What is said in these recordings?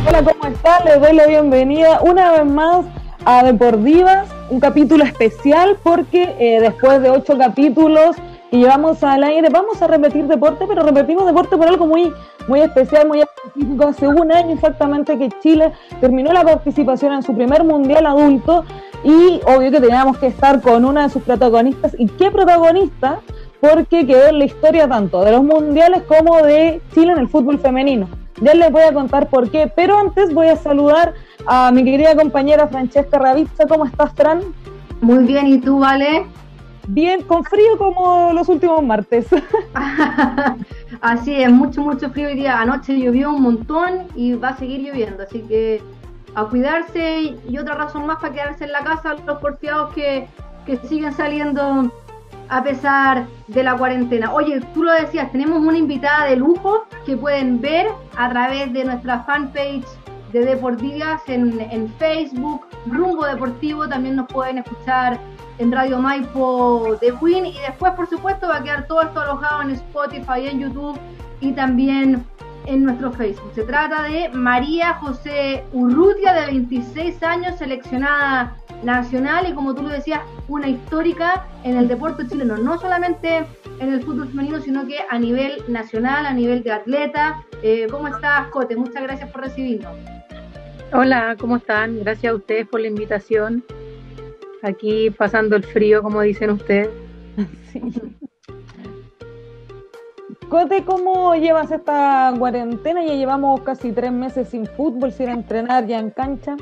Hola, ¿cómo están? Les doy la bienvenida una vez más a Deportivas, un capítulo especial porque después de 8 capítulos que llevamos al aire vamos a repetir deporte, pero repetimos deporte por algo muy especial, muy específico. Hace un año exactamente que Chile terminó la participación en su primer mundial adulto y obvio que teníamos que estar con una de sus protagonistas. ¿Y qué protagonista? Porque quedó en la historia tanto de los mundiales como de Chile en el fútbol femenino. Ya les voy a contar por qué, pero antes voy a saludar a mi querida compañera Francesca Ravizza. ¿Cómo estás, Fran? Muy bien, ¿y tú, Vale? Bien, con frío como los últimos martes. Así es, mucho frío hoy día. Anoche llovió un montón y va a seguir lloviendo, así que a cuidarse. Y otra razón más para quedarse en la casa, los porfiados que siguen saliendo a pesar de la cuarentena. Oye, tú lo decías, tenemos una invitada de lujo que pueden ver a través de nuestra fanpage de Deportivas en Facebook, Rumbo Deportivo. También nos pueden escuchar en Radio Maipo de Win, y después, por supuesto, va a quedar todo esto alojado en Spotify, en YouTube y también en nuestro Facebook. Se trata de María José Urrutia, de 26 años, seleccionada nacional y, como tú lo decías, una histórica en el deporte chileno, no solamente en el fútbol femenino, sino que a nivel nacional, a nivel de atleta. ¿Cómo estás, Cote? Muchas gracias por recibirnos. Hola, ¿cómo están? Gracias a ustedes por la invitación. Aquí pasando el frío, como dicen ustedes. Sí. Cote, ¿cómo llevas esta cuarentena? Ya llevamos casi 3 meses sin fútbol, sin entrenar ya en cancha.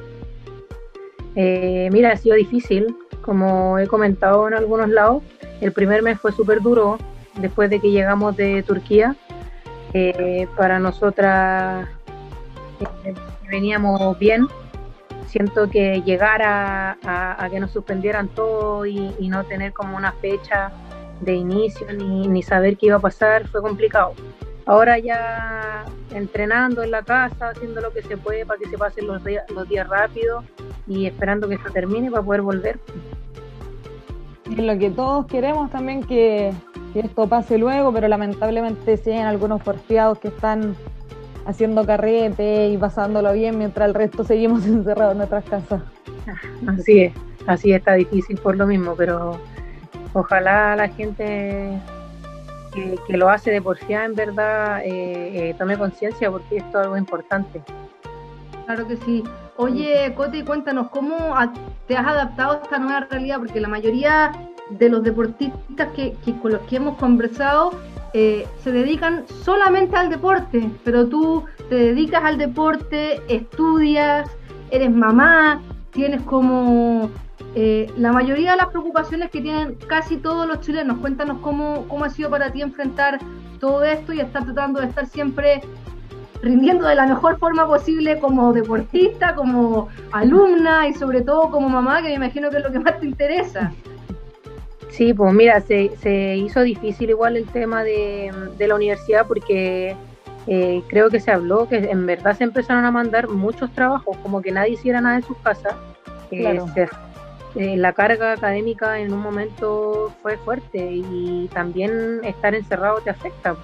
Mira, ha sido difícil, como he comentado en algunos lados. El primer mes fue súper duro, después de que llegamos de Turquía. Para nosotras veníamos bien. Siento que llegar a que nos suspendieran todo y no tener como una fecha de inicio ni saber qué iba a pasar fue complicado. Ahora ya entrenando en la casa, haciendo lo que se puede para que se pasen los días rápido y esperando que esto termine para poder volver. Es lo que todos queremos también, que esto pase luego, pero lamentablemente sí hay algunos porfiados que están haciendo carrete y pasándolo bien mientras el resto seguimos encerrados en nuestras casas. Así está difícil por lo mismo, pero ojalá la gente que lo hace de porfiada en verdad tome conciencia, porque esto es algo importante. Claro que sí. Oye, Cote, cuéntanos, ¿cómo te has adaptado a esta nueva realidad? Porque la mayoría de los deportistas con los que hemos conversado se dedican solamente al deporte, pero tú te dedicas al deporte, estudias, eres mamá, tienes como la mayoría de las preocupaciones que tienen casi todos los chilenos. Cuéntanos cómo ha sido para ti enfrentar todo esto y estar tratando de estar siempre rindiendo de la mejor forma posible como deportista, como alumna y sobre todo como mamá, que me imagino que es lo que más te interesa. Sí, pues mira, se hizo difícil igual el tema de la universidad, porque creo que se habló que en verdad se empezaron a mandar muchos trabajos, como que nadie hiciera nada en sus casas. Claro. La carga académica en un momento fue fuerte y también estar encerrado te afecta.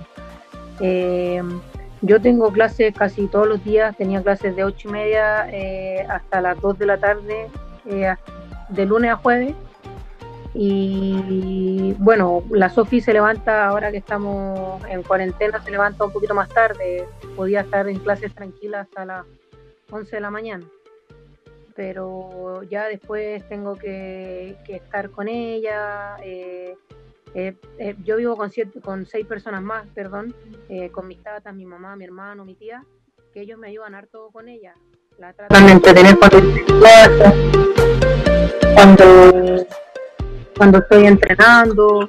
Yo tengo clases casi todos los días, tenía clases de 8:30 hasta las 2 de la tarde, de lunes a jueves. Y bueno, la Sofi se levanta, ahora que estamos en cuarentena, se levanta un poquito más tarde. Podía estar en clases tranquilas hasta las 11 de la mañana, pero ya después tengo que estar con ella. Yo vivo con 6 personas más, con mis tatas, mi mamá, mi hermano, mi tía, que ellos me ayudan harto con ella. La tratan de entretener cuando estoy entrenando,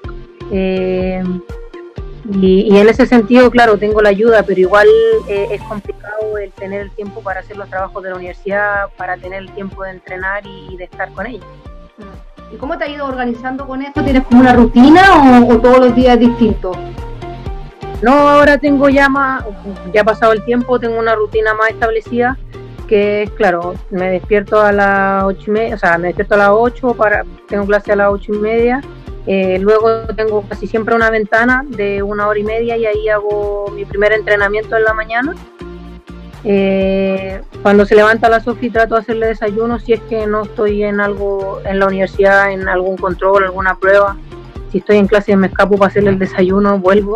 y en ese sentido, claro, tengo la ayuda, pero igual es complicado el tener el tiempo para hacer los trabajos de la universidad, para tener el tiempo de entrenar y de estar con ella. ¿Y cómo te has ido organizando con esto? ¿Tienes como una rutina o todos los días distintos? No, ahora tengo ya ha pasado el tiempo, tengo una rutina más establecida, que es, claro, me despierto a las 8:30, o sea, me despierto a las 8, tengo clase a las 8:30, luego tengo casi siempre una ventana de 1 hora y media y ahí hago mi primer entrenamiento en la mañana, Cuando se levanta la Sofi trato de hacerle desayuno si es que no estoy en algo en la universidad, en algún control, alguna prueba. Si estoy en clase me escapo para hacerle el desayuno, vuelvo.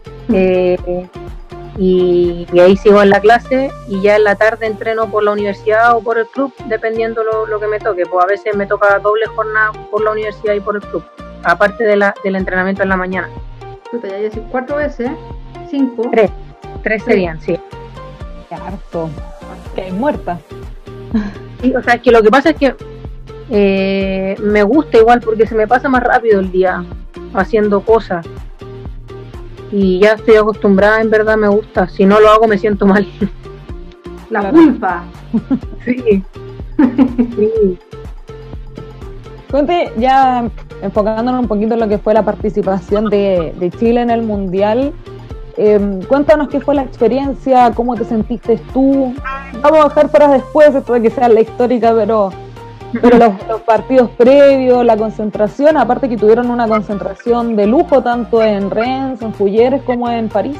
Y ahí sigo en la clase y ya en la tarde entreno por la universidad o por el club, dependiendo lo que me toque. Pues a veces me toca doble jornada por la universidad y por el club, aparte del entrenamiento en la mañana. Puta, ya decís 4 veces, 5. 3 serían, sí. Qué harto. Que hay muerta. Sí, o sea, que lo que pasa es que me gusta igual porque se me pasa más rápido el día haciendo cosas. Y ya estoy acostumbrada, en verdad me gusta. Si no lo hago me siento mal. La culpa. Sí. Sí. Cuente, ya enfocándonos un poquito en lo que fue la participación de Chile en el Mundial, cuéntanos qué fue la experiencia, cómo te sentiste tú. Vamos a dejar para después, esto de que sea la histórica, pero los partidos previos, la concentración, aparte que tuvieron una concentración de lujo tanto en Rennes, en Fulleres como en París.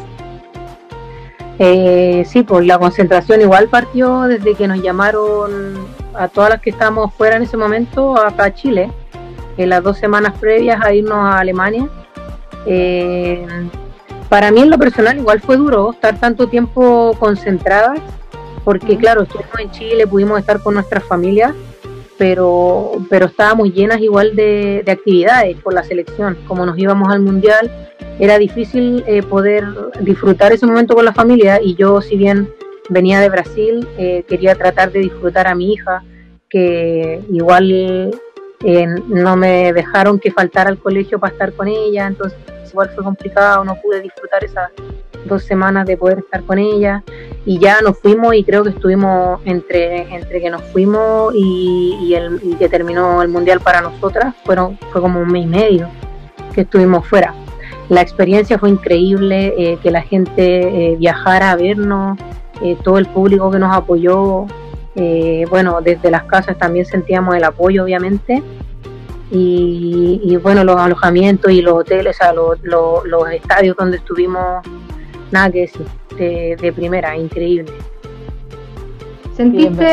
Sí, pues la concentración igual partió desde que nos llamaron a todas las que estábamos fuera en ese momento acá a Chile, en las 2 semanas previas a irnos a Alemania. Para mí en lo personal igual fue duro estar tanto tiempo concentradas, porque claro, estuvimos en Chile, pudimos estar con nuestras familias, pero estábamos llenas igual de actividades por la selección. Como nos íbamos al Mundial, era difícil poder disfrutar ese momento con la familia, y yo, si bien venía de Brasil, quería tratar de disfrutar a mi hija, que igual no me dejaron que faltara al colegio para estar con ella, entonces igual fue complicado, no pude disfrutar esas 2 semanas de poder estar con ella, y ya nos fuimos, y creo que estuvimos entre que nos fuimos y que terminó el Mundial para nosotras, fue como 1 mes y medio que estuvimos fuera. La experiencia fue increíble, que la gente viajara a vernos, todo el público que nos apoyó, bueno, desde las casas también sentíamos el apoyo, obviamente, y bueno, los alojamientos y los hoteles, o sea, los estadios donde estuvimos, nada que decir, de primera, increíble. ¿Sentiste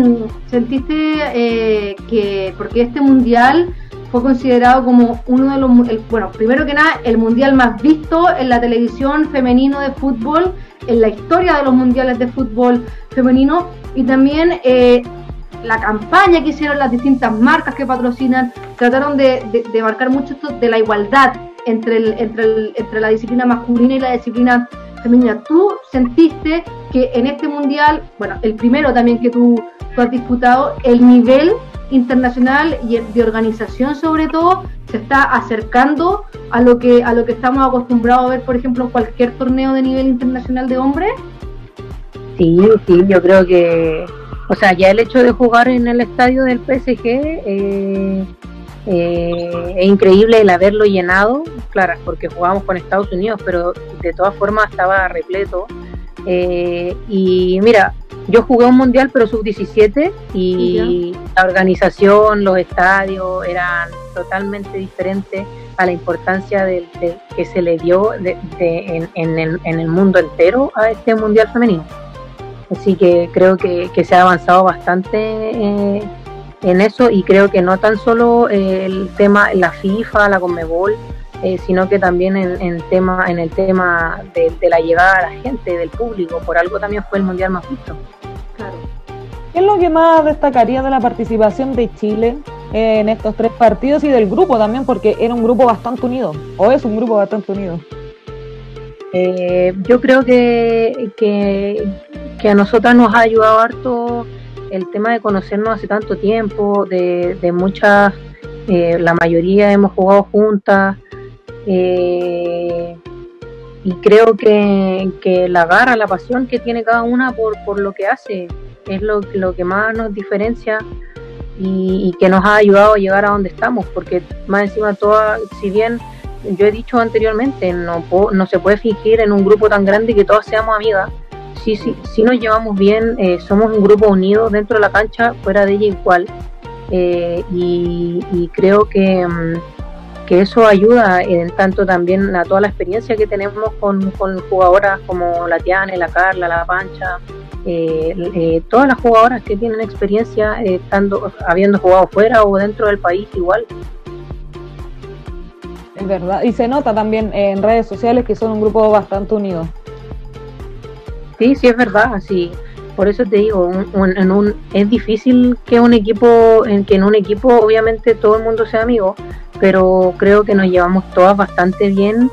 que, porque este mundial fue considerado como uno de los, bueno, primero que nada, el mundial más visto en la televisión femenino de fútbol, en la historia de los mundiales de fútbol femenino, y también la campaña que hicieron las distintas marcas que patrocinan, trataron de marcar mucho esto de la igualdad entre la disciplina masculina y la disciplina femenina? ¿Tú sentiste que en este mundial, bueno, el primero también que tú has disputado, el nivel internacional y de organización sobre todo se está acercando a lo que estamos acostumbrados a ver, por ejemplo, en cualquier torneo de nivel internacional de hombres? Sí, yo creo que, o sea, ya el hecho de jugar en el estadio del PSG es increíble el haberlo llenado, claro, porque jugábamos con Estados Unidos, pero de todas formas estaba repleto. Y mira, yo jugué un mundial pero sub-17 y la organización, los estadios eran totalmente diferentes a la importancia que se le dio en el mundo entero a este mundial femenino. Así que creo que se ha avanzado bastante en eso, y creo que no tan solo el tema, la FIFA, la Conmebol, sino que también en el tema de la llegada a la gente, del público. Por algo también fue el mundial más visto. Claro. ¿Qué es lo que más destacaría de la participación de Chile en estos 3 partidos y del grupo también? Porque era un grupo bastante unido, o es un grupo bastante unido. Yo creo que a nosotras nos ha ayudado harto el tema de conocernos hace tanto tiempo, de muchas, la mayoría hemos jugado juntas, y creo que la garra, la pasión que tiene cada una por lo que hace es lo que más nos diferencia y que nos ha ayudado a llegar a donde estamos, porque más encima todas, si bien yo he dicho anteriormente, no se puede fingir en un grupo tan grande que todas seamos amigas. Sí nos llevamos bien, somos un grupo unido dentro de la cancha, fuera de ella igual, y creo que eso ayuda en tanto también a toda la experiencia que tenemos con jugadoras como la Tiana, la Carla, la Pancha, todas las jugadoras que tienen experiencia habiendo jugado fuera o dentro del país igual. Es verdad, y se nota también en redes sociales que son un grupo bastante unido. Sí, es verdad, sí. Por eso te digo, es difícil que en un equipo obviamente todo el mundo sea amigo, pero creo que nos llevamos todas bastante bien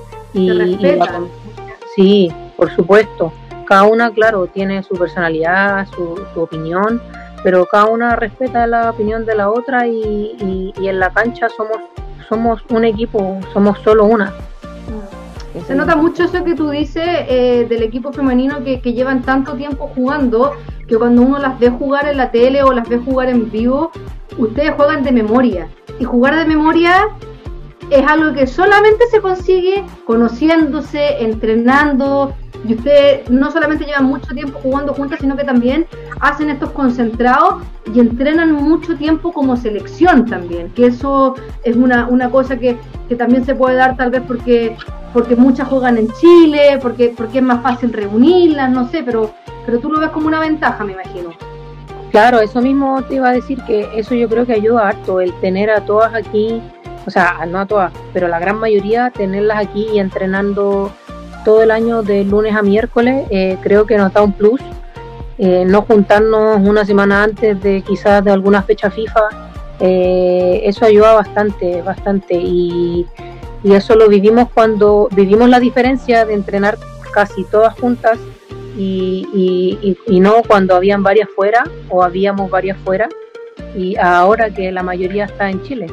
sí, por supuesto. Cada una, claro, tiene su personalidad, su opinión, pero cada una respeta la opinión de la otra y en la cancha somos un equipo, somos solo una. Se nota mucho eso que tú dices del equipo femenino que llevan tanto tiempo jugando, que cuando uno las ve jugar en la tele o las ve jugar en vivo, ustedes juegan de memoria. Y jugar de memoria es algo que solamente se consigue conociéndose, entrenando. Y ustedes no solamente llevan mucho tiempo jugando juntas, sino que también hacen estos concentrados y entrenan mucho tiempo como selección también. Que eso es una cosa que también se puede dar tal vez porque muchas juegan en Chile, porque es más fácil reunirlas, no sé, pero tú lo ves como una ventaja, me imagino. Claro, eso mismo te iba a decir, que eso yo creo que ayuda harto, el tener a todas aquí, o sea, no a todas, pero la gran mayoría, tenerlas aquí y entrenando todo el año de lunes a miércoles, creo que nos da un plus. No juntarnos una semana antes de quizás de alguna fecha FIFA, eso ayuda bastante y eso lo vivimos cuando vivimos la diferencia de entrenar casi todas juntas y no cuando habían varias fuera o habíamos varias fuera, y ahora que la mayoría está en Chile.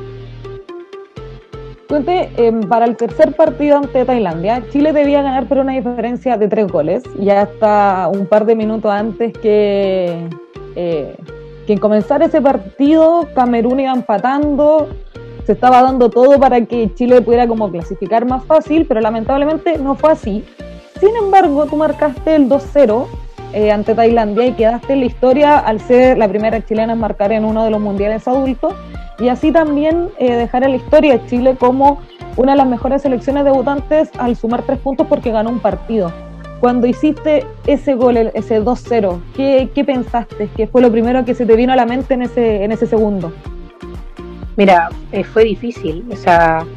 Cuente, para el tercer partido ante Tailandia, Chile debía ganar por una diferencia de 3 goles, ya hasta un par de minutos antes que en comenzar ese partido Camerún iba empatando, se estaba dando todo para que Chile pudiera como clasificar más fácil, pero lamentablemente no fue así. Sin embargo, tú marcaste el 2-0 ante Tailandia y quedaste en la historia al ser la primera chilena en marcar en uno de los mundiales adultos, y así también dejar en la historia a Chile como una de las mejores selecciones debutantes al sumar 3 puntos porque ganó un partido. Cuando hiciste ese gol, ese 2-0, ¿qué pensaste? ¿Qué fue lo primero que se te vino a la mente en ese segundo? Mira, fue difícil, o sea,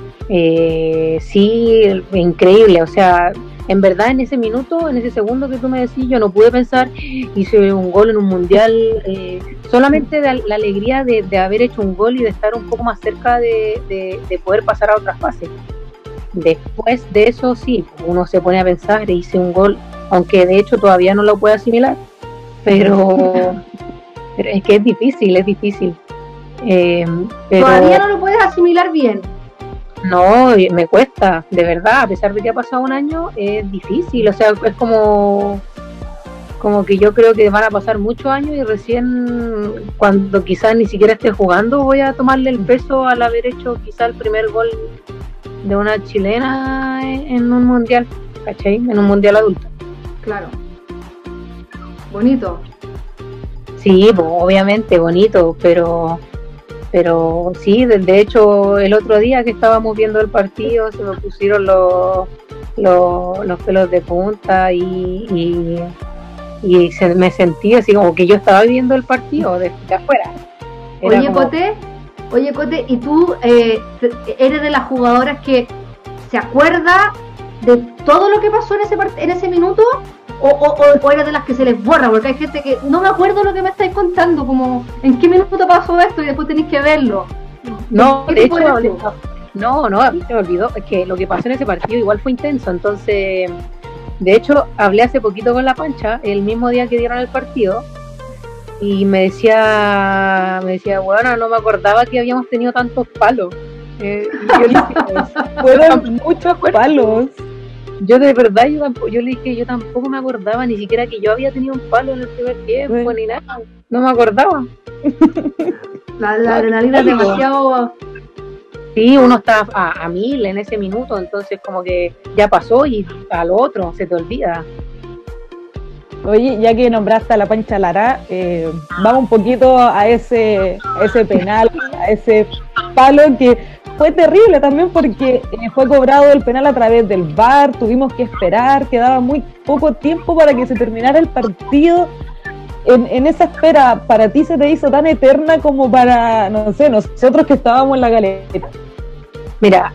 sí, increíble, o sea, en verdad en ese minuto, en ese segundo que tú me decís, yo no pude pensar, hice un gol en un mundial, solamente de la alegría de haber hecho un gol y de estar un poco más cerca de poder pasar a otras fases. Después de eso sí, uno se pone a pensar, hice un gol, aunque de hecho todavía no lo puedo asimilar, pero es que es difícil. Pero todavía no lo puedes asimilar bien. No, me cuesta, de verdad, a pesar de que ha pasado un año, es difícil, o sea, es como que yo creo que van a pasar muchos años y recién cuando quizás ni siquiera esté jugando voy a tomarle el peso al haber hecho quizás el primer gol de una chilena en un mundial, ¿cachai? En un mundial adulto. Claro. Bonito. Sí, pues, obviamente bonito, pero sí, de hecho el otro día que estábamos viendo el partido se me pusieron los pelos de punta y me sentí así como que yo estaba viendo el partido de afuera. Oye Cote, ¿y tú eres de las jugadoras que se acuerda de todo lo que pasó en ese minuto? ¿O eres de las que se les borra? Porque hay gente que no me acuerdo lo que me estáis contando, como en qué minuto pasó esto y después tenéis que verlo. No, de hecho, no, a mí se me olvidó, es que lo que pasó en ese partido igual fue intenso, entonces, de hecho, hablé hace poquito con la Pancha, el mismo día que dieron el partido, y me decía, bueno, no me acordaba que habíamos tenido tantos palos. Fueron muchos palos. Yo de verdad, yo le dije, yo tampoco me acordaba ni siquiera que yo había tenido un palo en el primer tiempo, ni nada, no me acordaba. La adrenalina es demasiado... Sí, uno está a 1000 en ese minuto, entonces como que ya pasó y al otro se te olvida. Oye, ya que nombraste a la Pancha Lara, vamos un poquito a ese penal, a ese palo que fue terrible también porque fue cobrado el penal a través del VAR, tuvimos que esperar, quedaba muy poco tiempo para que se terminara el partido. En esa espera, ¿para ti se te hizo tan eterna como para, no sé, nosotros que estábamos en la galera? Mira,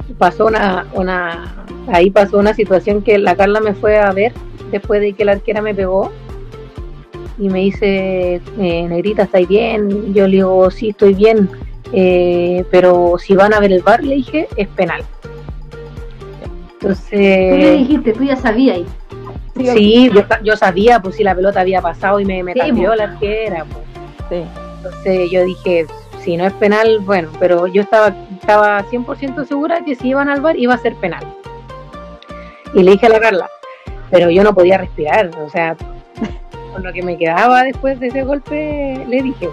ahí pasó una situación que la Carla me fue a ver después de que la arquera me pegó y me dice, negrita, ¿estáis bien? Yo le digo, sí, estoy bien, pero si van a ver el VAR, le dije, es penal. Entonces... Tú le dijiste, tú ya sabías. Sí, yo sabía, pues si la pelota había pasado y me cambió la arquera, pues. Sí. Entonces yo dije, si no es penal, bueno, pero yo estaba 100% segura que si iban al VAR iba a ser penal. Y le dije a la Carla, pero yo no podía respirar, o sea, con lo que me quedaba después de ese golpe, le dije.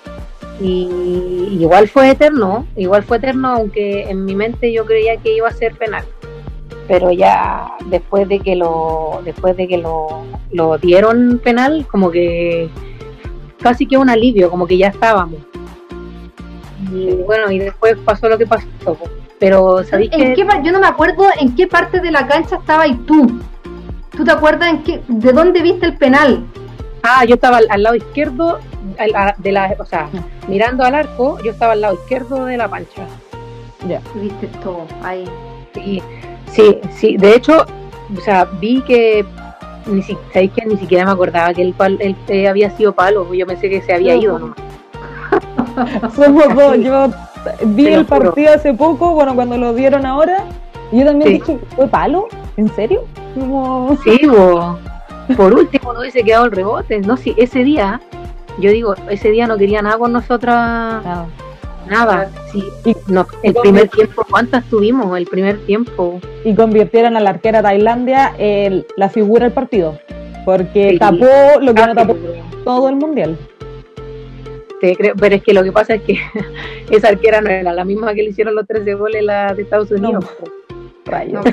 Y igual fue eterno, aunque en mi mente yo creía que iba a ser penal. Pero ya después de que lo dieron penal, como que casi que un alivio, como que ya estábamos. Y bueno, y después pasó lo que pasó. Pero ¿sabéis que yo no me acuerdo en qué parte de la cancha estabas tú? ¿Tú te acuerdas de dónde viste el penal? Yo estaba al lado izquierdo mirando al arco, yo estaba al lado izquierdo de la pancha. Ya. Viste todo ahí. Sí, de hecho, o sea, vi que ¿sabéis que ni siquiera me acordaba que el había sido palo? Yo pensé que se había ido nomás. Somos dos, yo vi el partido hace poco, bueno, cuando lo dieron ahora, y yo también dije, ¿fue palo? ¿En serio? Como... Sí, por último no hubiese quedado el rebote, no, sí, ese día no quería nada con nosotras, nada, sí, el primer tiempo, ¿cuántas tuvimos el primer tiempo? Y convirtieron a la arquera Tailandia en la figura del partido, porque tapó lo que no tapó todo el mundial. Pero es que lo que pasa es que esa arquera no era la misma que le hicieron los 13 goles la de Estados Unidos. No. Rayos.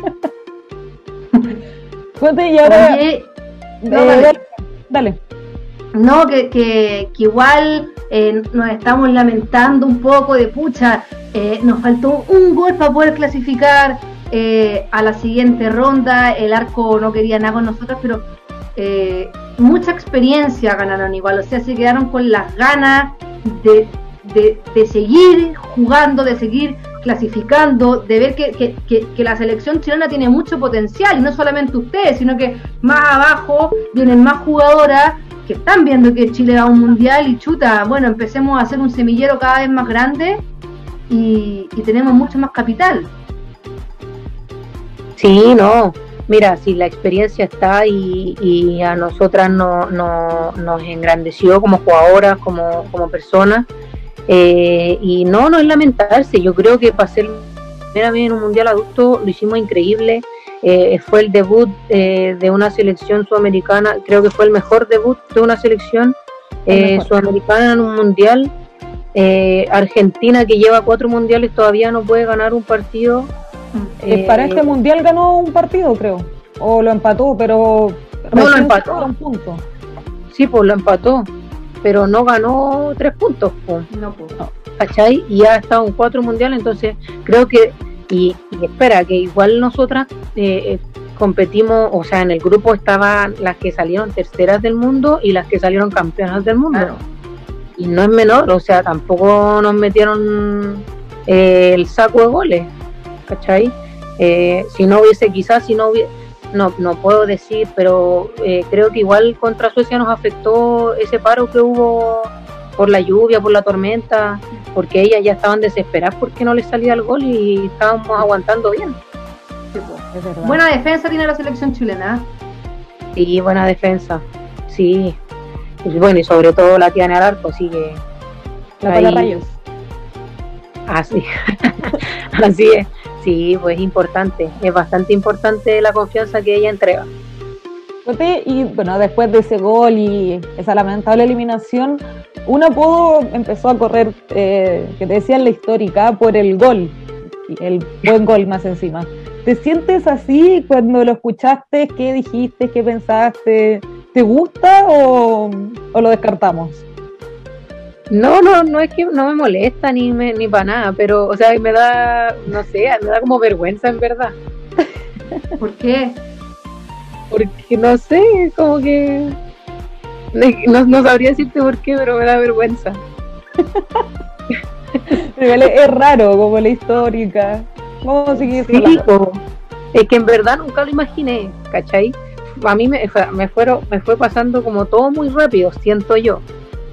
Y ahora... Dale. No, que igual nos estamos lamentando un poco de pucha, nos faltó un gol para poder clasificar a la siguiente ronda, el arco no quería nada con nosotros, pero mucha experiencia ganaron igual, o sea, se quedaron con las ganas de seguir jugando, de seguir clasificando, de ver que la selección chilena tiene mucho potencial, y no solamente ustedes, sino que más abajo vienen más jugadoras que están viendo que Chile va a un mundial y chuta, bueno, empecemos a hacer un semillero cada vez más grande y tenemos mucho más capital. Sí, no, mira, si la experiencia está y a nosotras nos engrandeció como jugadoras, como personas, y no es lamentarse, yo creo que para ser primera vez en un mundial adulto lo hicimos increíble. Fue el debut de una selección sudamericana, creo que fue el mejor debut de una selección sudamericana en un mundial. Argentina, que lleva 4 mundiales, todavía no puede ganar un partido. Para este mundial ganó un partido, creo, o lo empató, pero no lo empató. Un punto. Sí, pues lo empató, pero no ganó 3 puntos, pues. No. ¿Cachai? Y ya ha estado en 4 mundiales, entonces creo que y espera, que igual nosotras competimos, o sea, en el grupo estaban las que salieron terceras del mundo y las que salieron campeonas del mundo. Claro. Y no es menor, o sea, tampoco nos metieron el saco de goles, ¿cachai? Si no hubiese, no puedo decir, pero creo que igual contra Suecia nos afectó ese paro que hubo por la lluvia, por la tormenta, porque ellas ya estaban desesperadas porque no les salía el gol y estábamos aguantando bien. Sí, pues. Buena defensa tiene la selección chilena. Sí, buena defensa, sí. Y bueno, y sobre todo la tiene al arco, así que... La para rayos. Sí. Así es. Sí, pues es bastante importante la confianza que ella entrega. Y bueno, después de ese gol y esa lamentable eliminación, un apodo empezó a correr, que te decía en la histórica, por el gol, el buen gol más encima. ¿Te sientes así cuando lo escuchaste? ¿Qué dijiste? ¿Qué pensaste? ¿Te gusta o lo descartamos? No es que no me molesta ni para nada, pero, o sea, me da, no sé, me da como vergüenza en verdad. ¿Por qué? Porque no sé, como que no sabría decirte por qué, pero me da vergüenza. Es raro, como la histórica. ¿Cómo seguir? Sí, es que en verdad nunca lo imaginé, ¿cachai? A mí me fue pasando como todo muy rápido, siento yo.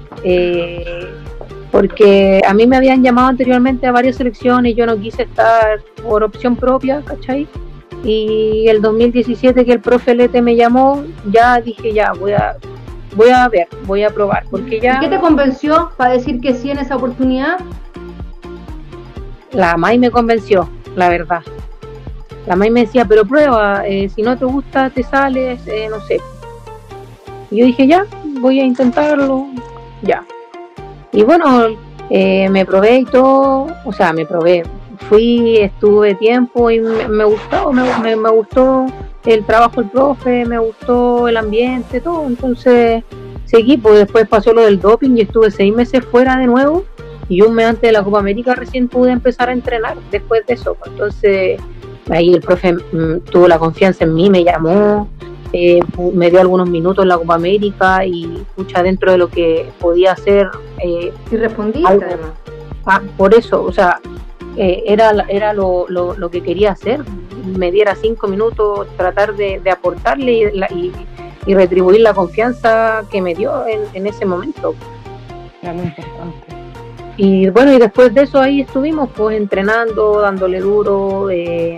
Porque a mí me habían llamado anteriormente a varias selecciones y yo no quise estar por opción propia, ¿cachai? Y el 2017 que el profe Lete me llamó, ya dije, ya, voy a probar, porque ya... ¿Y qué te convenció para decir que sí en esa oportunidad? La May me convenció, la verdad. La May me decía, pero prueba, si no te gusta te sales, no sé. Y yo dije, ya, voy a intentarlo, ya. Y bueno, me probé y todo, o sea, estuve tiempo y me gustó, me gustó el trabajo del profe, me gustó el ambiente, todo, entonces seguí, pues después pasó lo del doping y estuve 6 meses fuera de nuevo y un mes antes de la Copa América recién pude empezar a entrenar después de eso, entonces ahí el profe tuvo la confianza en mí, me llamó, me dio algunos minutos en la Copa América y pucha, dentro de lo que podía hacer y respondiste algo, además. por eso, o sea, era lo que quería hacer, me diera 5 minutos, tratar de aportarle y retribuir la confianza que me dio en ese momento. Era lo importante. Y bueno, y después de eso ahí estuvimos pues entrenando, dándole duro,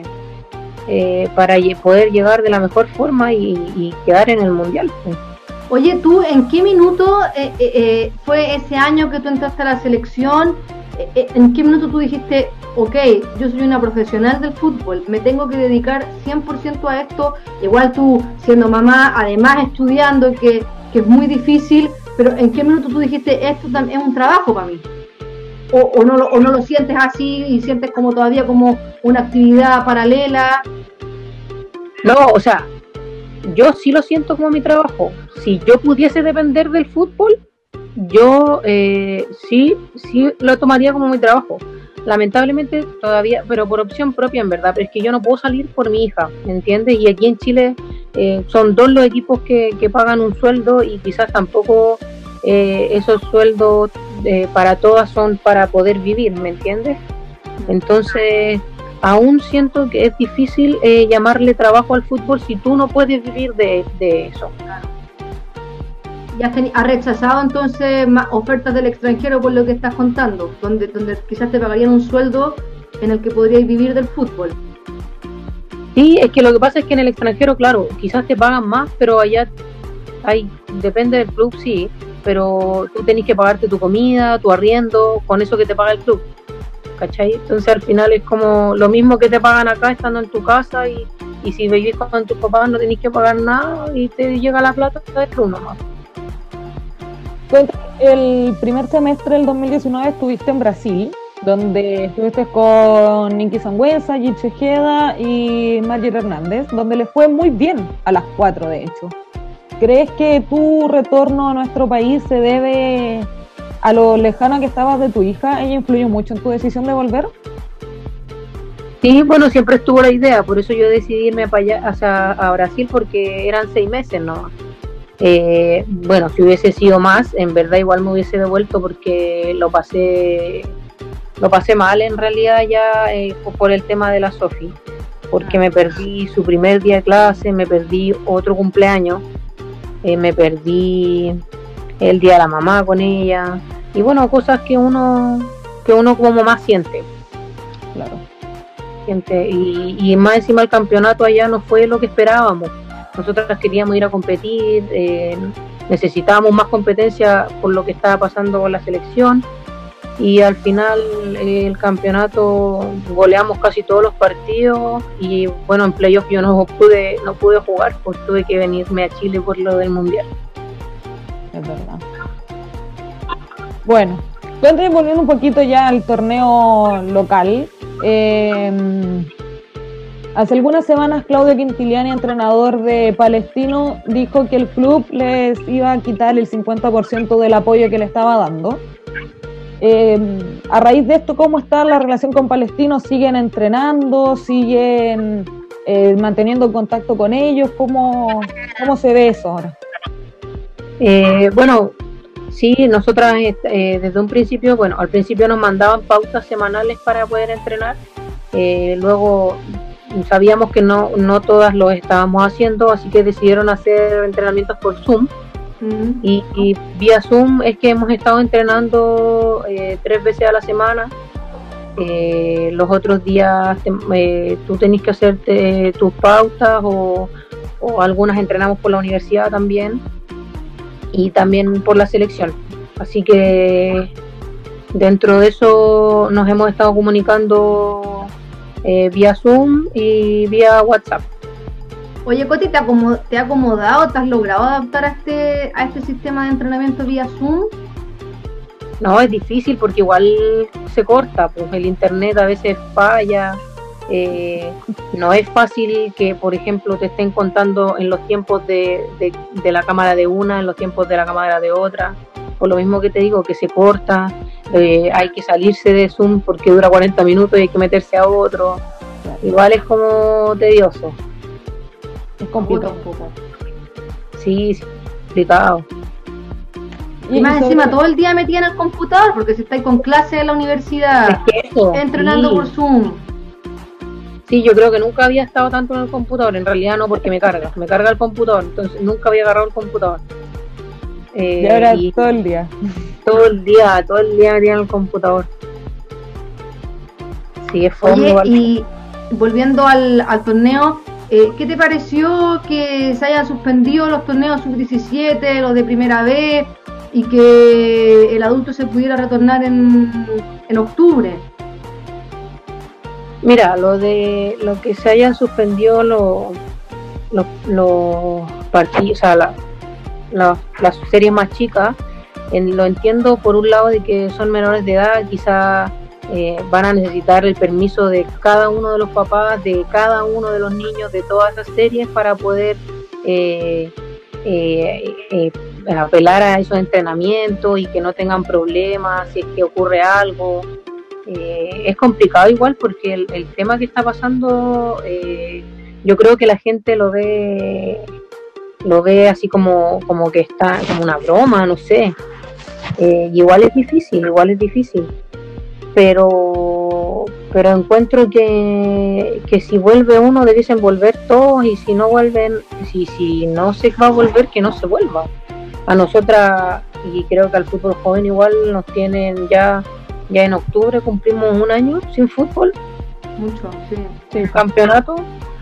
para poder llegar de la mejor forma y quedar en el Mundial. Pues. Oye, ¿tú en qué minuto fue ese año que tú entraste a la selección? ¿En qué minuto tú dijiste, ok, yo soy una profesional del fútbol, me tengo que dedicar 100% a esto? Igual tú siendo mamá, además estudiando, que es muy difícil, pero ¿en qué minuto tú dijiste, esto también es un trabajo para mí? ¿O no lo sientes así y sientes como todavía como una actividad paralela? No, o sea, yo sí lo siento como mi trabajo. Si yo pudiese depender del fútbol, yo sí lo tomaría como mi trabajo. Lamentablemente todavía, pero por opción propia en verdad, pero es que yo no puedo salir por mi hija, ¿me entiendes? Y aquí en Chile son 2 los equipos que pagan un sueldo y quizás tampoco esos sueldos para todas son para poder vivir, ¿me entiendes? Entonces aún siento que es difícil llamarle trabajo al fútbol si tú no puedes vivir de eso. ¿Ya has rechazado entonces más ofertas del extranjero por lo que estás contando? Donde quizás te pagarían un sueldo en el que podrías vivir del fútbol. Sí, es que lo que pasa es que en el extranjero, claro, quizás te pagan más, pero allá depende del club, sí, pero tú tenés que pagarte tu comida, tu arriendo, con eso que te paga el club, ¿cachai? Entonces al final es como lo mismo que te pagan acá estando en tu casa y si vivís con tus papás no tenés que pagar nada y te llega la plata del club nomás. El primer semestre del 2019 estuviste en Brasil, donde estuviste con Nicky Sangüesa, Gitche Ojeda y Marger Hernández, donde le fue muy bien a las 4 de hecho. ¿Crees que tu retorno a nuestro país se debe a lo lejana que estabas de tu hija? ¿Ella influyó mucho en tu decisión de volver? Sí, bueno, siempre estuvo la idea, por eso yo decidí irme para allá, a Brasil, porque eran 6 meses, ¿no? Bueno, si hubiese sido más, en verdad igual me hubiese devuelto porque lo pasé mal en realidad ya por el tema de la Sofi, porque me perdí su primer día de clase, me perdí otro cumpleaños, me perdí el día de la mamá con ella y bueno, cosas que uno como mamá siente. Claro. Siente, y más encima el campeonato allá no fue lo que esperábamos. Nosotras queríamos ir a competir, necesitábamos más competencia por lo que estaba pasando con la selección y al final el campeonato goleamos casi todos los partidos y bueno, en playoff yo no pude jugar, pues tuve que venirme a Chile por lo del Mundial. Es verdad. Bueno, entonces volviendo un poquito ya al torneo local, hace algunas semanas Claudio Quintiliani, entrenador de Palestino, dijo que el club les iba a quitar el 50% del apoyo que le estaba dando. A raíz de esto, ¿cómo está la relación con Palestino? ¿Siguen entrenando? ¿Siguen manteniendo contacto con ellos? ¿Cómo se ve eso ahora? Bueno, sí, nosotras desde un principio, bueno, al principio nos mandaban pautas semanales para poder entrenar, luego sabíamos que no todas lo estábamos haciendo, así que decidieron hacer entrenamientos por Zoom. Y vía Zoom es que hemos estado entrenando 3 veces a la semana. Los otros días tú tenés que hacerte tus pautas o algunas entrenamos por la universidad también y también por la selección, así que dentro de eso nos hemos estado comunicando vía Zoom y vía WhatsApp. Oye, Coti, ¿te ha acomodado? ¿Te has logrado adaptar a este sistema de entrenamiento vía Zoom? No, es difícil porque igual se corta, pues el internet a veces falla, no es fácil que, por ejemplo, te estén contando en los tiempos de la cámara de una, en los tiempos de la cámara de otra, por lo mismo que te digo, que se corta, hay que salirse de Zoom porque dura 40 minutos y hay que meterse a otro, igual es como tedioso. Es complicado un poco. Sí, es complicado. Y más encima todo el día metida en el computador, porque si estáis con clases en la universidad, es que eso, entrenando sí. por Zoom. Sí, yo creo que nunca había estado tanto en el computador, en realidad no, porque me carga el computador, entonces nunca había agarrado el computador. Y ahora todo el día. Todo el día metida en el computador. Sí, es fome. Oye, igual. y volviendo al torneo, ¿qué te pareció que se hayan suspendido los torneos sub-17, los de primera vez, y que el adulto se pudiera retornar en octubre? Mira, lo que se hayan suspendido los partidos, o sea, las series más chicas, lo entiendo por un lado de que son menores de edad, quizás van a necesitar el permiso de cada uno de los papás, de cada uno de los niños de todas esas series para poder apelar a esos entrenamientos y que no tengan problemas si es que ocurre algo. Es complicado igual porque el tema que está pasando, yo creo que la gente lo ve así como que está como una broma, no sé. Igual es difícil, pero encuentro que si vuelve uno debiesen volver todos, y si no vuelven, si no se va a volver, que no se vuelva. A nosotras, y creo que al fútbol joven igual nos tienen ya en octubre, cumplimos 1 año sin fútbol, Mucho, sí. sin campeonato,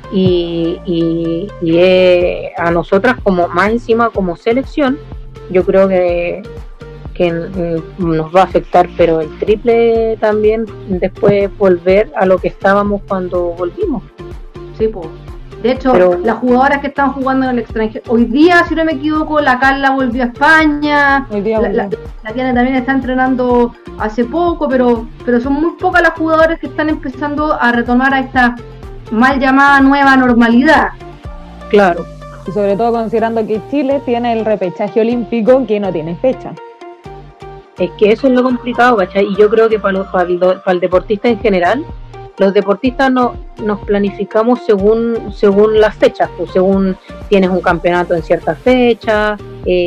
y a nosotras, como más encima como selección, yo creo que nos va a afectar, pero el triple también, después volver a lo que estábamos cuando volvimos. Sí, pues. De hecho, las jugadoras que están jugando en el extranjero, hoy día, si no me equivoco, la Carla volvió a España, la Tiana también está entrenando hace poco, pero son muy pocas las jugadoras que están empezando a retomar a esta mal llamada nueva normalidad. Claro. Y sobre todo considerando que Chile tiene el repechaje olímpico que no tiene fecha. Es que eso es lo complicado, ¿cachai? Y yo creo que para el deportista en general, los deportistas nos planificamos según las fechas, pues según tienes un campeonato en cierta fecha,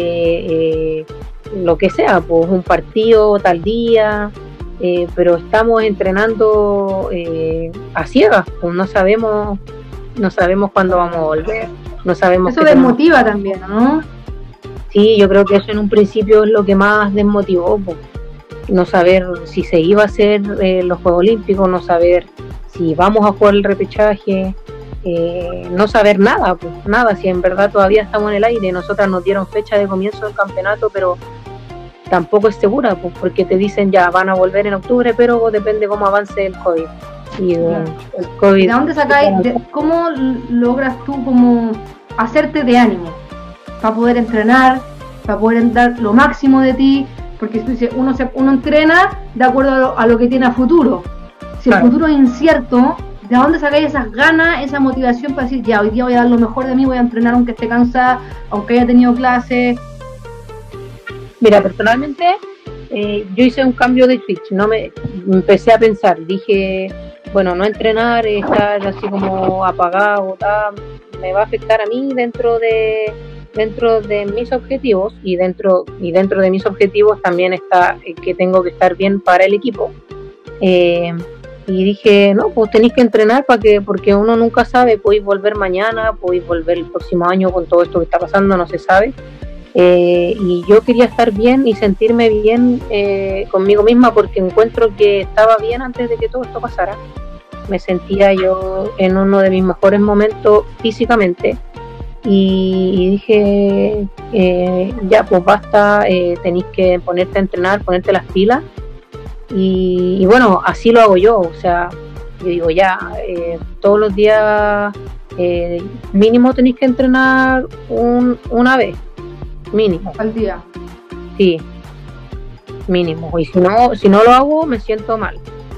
lo que sea, pues un partido tal día, pero estamos entrenando a ciegas, pues no sabemos cuándo vamos a volver, no sabemos. Eso desmotiva también, ¿no? Sí, yo creo que eso en un principio es lo que más desmotivó, pues. No saber si se iba a hacer los Juegos Olímpicos, no saber si vamos a jugar el repechaje, no saber nada, pues nada, si en verdad todavía estamos en el aire. Nosotras nos dieron fecha de comienzo del campeonato, pero tampoco es segura, pues, porque te dicen ya van a volver en octubre, pero depende cómo avance el COVID. Y el COVID. ¿De dónde sacáis? ¿Cómo logras tú como hacerte de ánimo para poder entrenar, para poder dar lo máximo de ti? Porque tú dices, uno entrena de acuerdo a lo que tiene a futuro. Si el futuro es incierto, ¿de dónde sacáis esas ganas, esa motivación para decir, ya, hoy día voy a dar lo mejor de mí, voy a entrenar aunque esté cansada, aunque haya tenido clases? Mira, personalmente, yo hice un cambio de switch, empecé a pensar, dije, bueno, no entrenar, estar así como apagado, me va a afectar a mí dentro de mis objetivos, y dentro de mis objetivos también está que tengo que estar bien para el equipo. Y dije, no, pues tenéis que entrenar porque uno nunca sabe, podéis volver mañana, podéis volver el próximo año con todo esto que está pasando, no se sabe. Y yo quería estar bien y sentirme bien conmigo misma, porque encuentro que estaba bien antes de que todo esto pasara. Me sentía yo en uno de mis mejores momentos físicamente, y dije, ya pues basta, tenéis que ponerte a entrenar, ponerte las pilas. Y bueno, así lo hago yo, o sea, yo digo ya, todos los días mínimo tenéis que entrenar una vez, mínimo. Al día. Sí, mínimo, y si no lo hago me siento mal.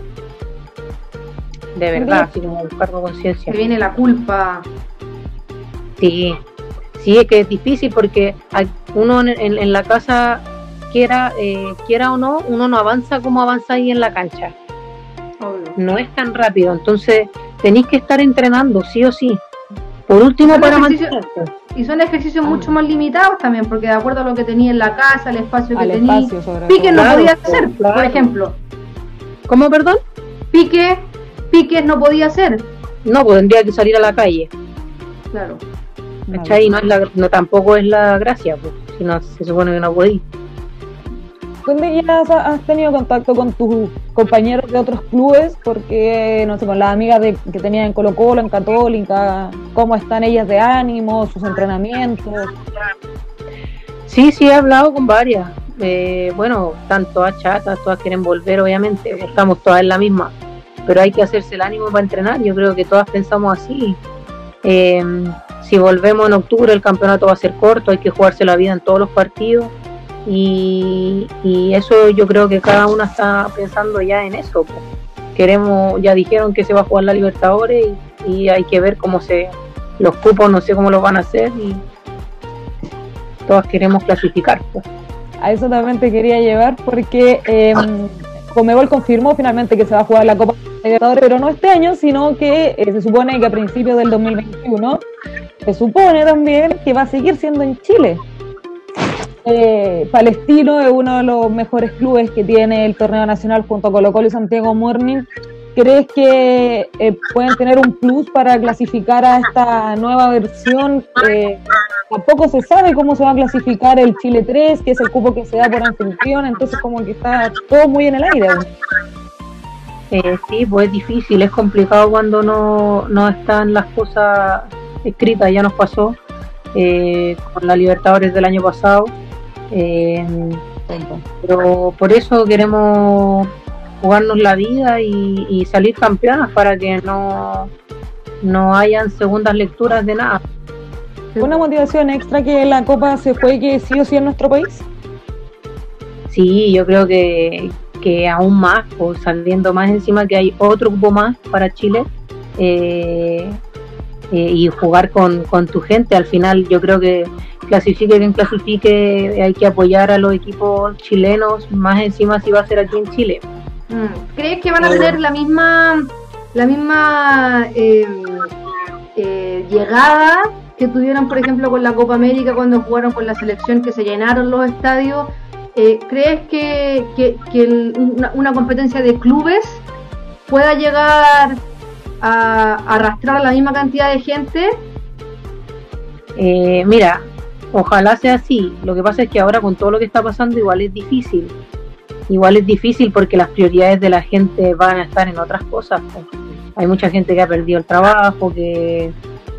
De verdad, así como un cargo de conciencia. Se viene la culpa. Sí, es que es difícil porque uno en la casa, quiera o no, uno no avanza como avanza ahí en la cancha. Obvio. No es tan rápido, entonces tenéis que estar entrenando sí o sí. Por último, para mantenerse. Y son ejercicios mucho más limitados también, porque de acuerdo a lo que tenía en la casa, el espacio que tenía, piques no podía hacer, por ejemplo. ¿Cómo, perdón? Piques no podía hacer. No, pues tendría que salir a la calle. Claro. ¿Cachai? No, tampoco es la gracia, pues, si no, se supone que no podía. ¿Dónde ya has tenido contacto con tus compañeros de otros clubes? Porque, no sé, con las amigas que tenías en Colo-Colo, en Católica, ¿cómo están ellas de ánimo, sus entrenamientos? Sí, he hablado con varias. Bueno, están todas chatas, todas quieren volver, obviamente, estamos todas en la misma, pero hay que hacerse el ánimo para entrenar. Yo creo que todas pensamos así. Si volvemos en octubre, el campeonato va a ser corto, hay que jugarse la vida en todos los partidos. Y eso yo creo que cada una está pensando ya en eso. Ya dijeron que se va a jugar la Libertadores y hay que ver los cupos, no sé cómo los van a hacer, y todas queremos clasificar, pues. A eso también te quería llevar, porque Conmebol confirmó finalmente que se va a jugar la Copa Libertadores, pero no este año, sino que se supone que a principios del 2021 se supone también que va a seguir siendo en Chile. Palestino es uno de los mejores clubes que tiene el torneo nacional junto a Colo-Colo y Santiago Morning. ¿Crees que pueden tener un plus para clasificar a esta nueva versión? Tampoco se sabe cómo se va a clasificar el Chile 3, que es el cupo que se da por anfitrión, entonces como que está todo muy en el aire. Sí, pues es difícil, es complicado cuando no están las cosas escritas. Ya nos pasó con la Libertadores del año pasado. Pero por eso queremos jugarnos la vida y salir campeonas, para que no hayan segundas lecturas de nada. ¿Una motivación extra que la Copa se juegue sí o sí en nuestro país? Sí, yo creo que aún más, pues, saliendo más encima que hay otro grupo más para Chile, y jugar con tu gente. Al final yo creo que clasifique quien clasifique, hay que apoyar a los equipos chilenos, más encima si va a ser aquí en Chile. ¿Crees que van a tener la misma llegada que tuvieron, por ejemplo, con la Copa América cuando jugaron con la selección, que se llenaron los estadios? ¿Crees que una competencia de clubes pueda llegar a arrastrar a la misma cantidad de gente? Mira, ojalá sea así. Lo que pasa es que ahora, con todo lo que está pasando, igual es difícil porque las prioridades de la gente van a estar en otras cosas, pues. Hay mucha gente que ha perdido el trabajo, que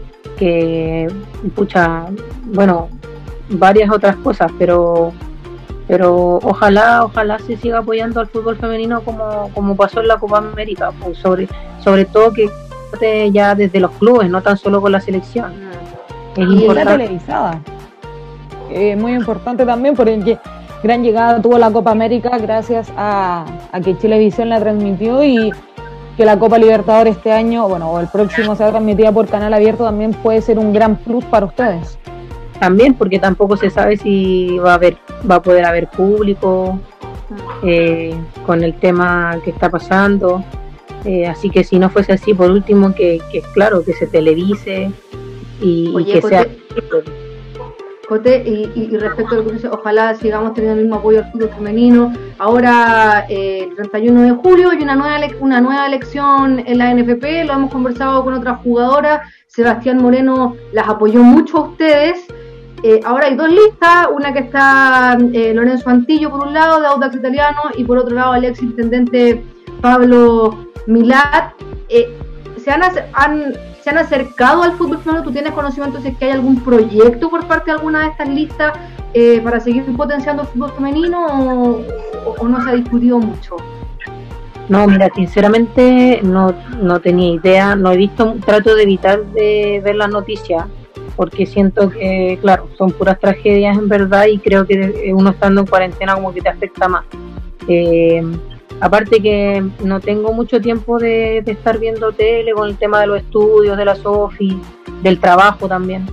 bueno, varias otras cosas, pero ojalá se siga apoyando al fútbol femenino como pasó en la Copa América, pues, sobre todo que ya desde los clubes, no tan solo con la selección. Es importante. La televisada, muy importante también, porque gran llegada tuvo la Copa América gracias a que Chilevisión la transmitió, y que la Copa Libertadores este año, o el próximo, sea transmitida por canal abierto, también puede ser un gran plus para ustedes. También, porque tampoco se sabe si va a poder haber público. con el tema que está pasando. Así que si no fuese así, por último, que claro, que se televise y que sea... Cote, y respecto a lo que dice, ojalá sigamos teniendo el mismo apoyo al fútbol femenino. Ahora, el 31 de julio, hay una nueva elección en la NFP, lo hemos conversado con otras jugadoras. Sebastián Moreno las apoyó mucho a ustedes. Ahora hay dos listas, una que está Lorenzo Antillo por un lado, de Audax Italiano, y por otro lado el ex intendente Pablo Milat. ¿Se han acercado al fútbol femenino? ¿Tú tienes conocimiento de que hay algún proyecto por parte de alguna de estas listas para seguir potenciando el fútbol femenino o no se ha discutido mucho? No, mira, sinceramente no tenía idea, no he visto, trato de evitar de ver las noticias porque siento que, claro, son puras tragedias en verdad y creo que uno estando en cuarentena como que te afecta más. Aparte que no tengo mucho tiempo de estar viendo tele con el tema de los estudios, de la SOFI, del trabajo también.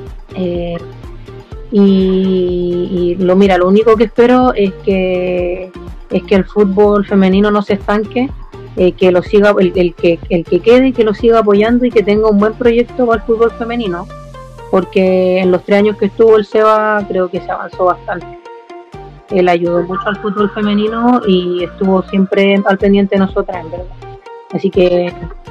Mira, lo único que espero es que el fútbol femenino no se estanque, que lo siga, el que quede, que lo siga apoyando y que tenga un buen proyecto para el fútbol femenino, porque en los 3 años que estuvo el SEBA creo que se avanzó bastante. Él ayudó mucho al fútbol femenino y estuvo siempre al pendiente de nosotras, en verdad. Así que,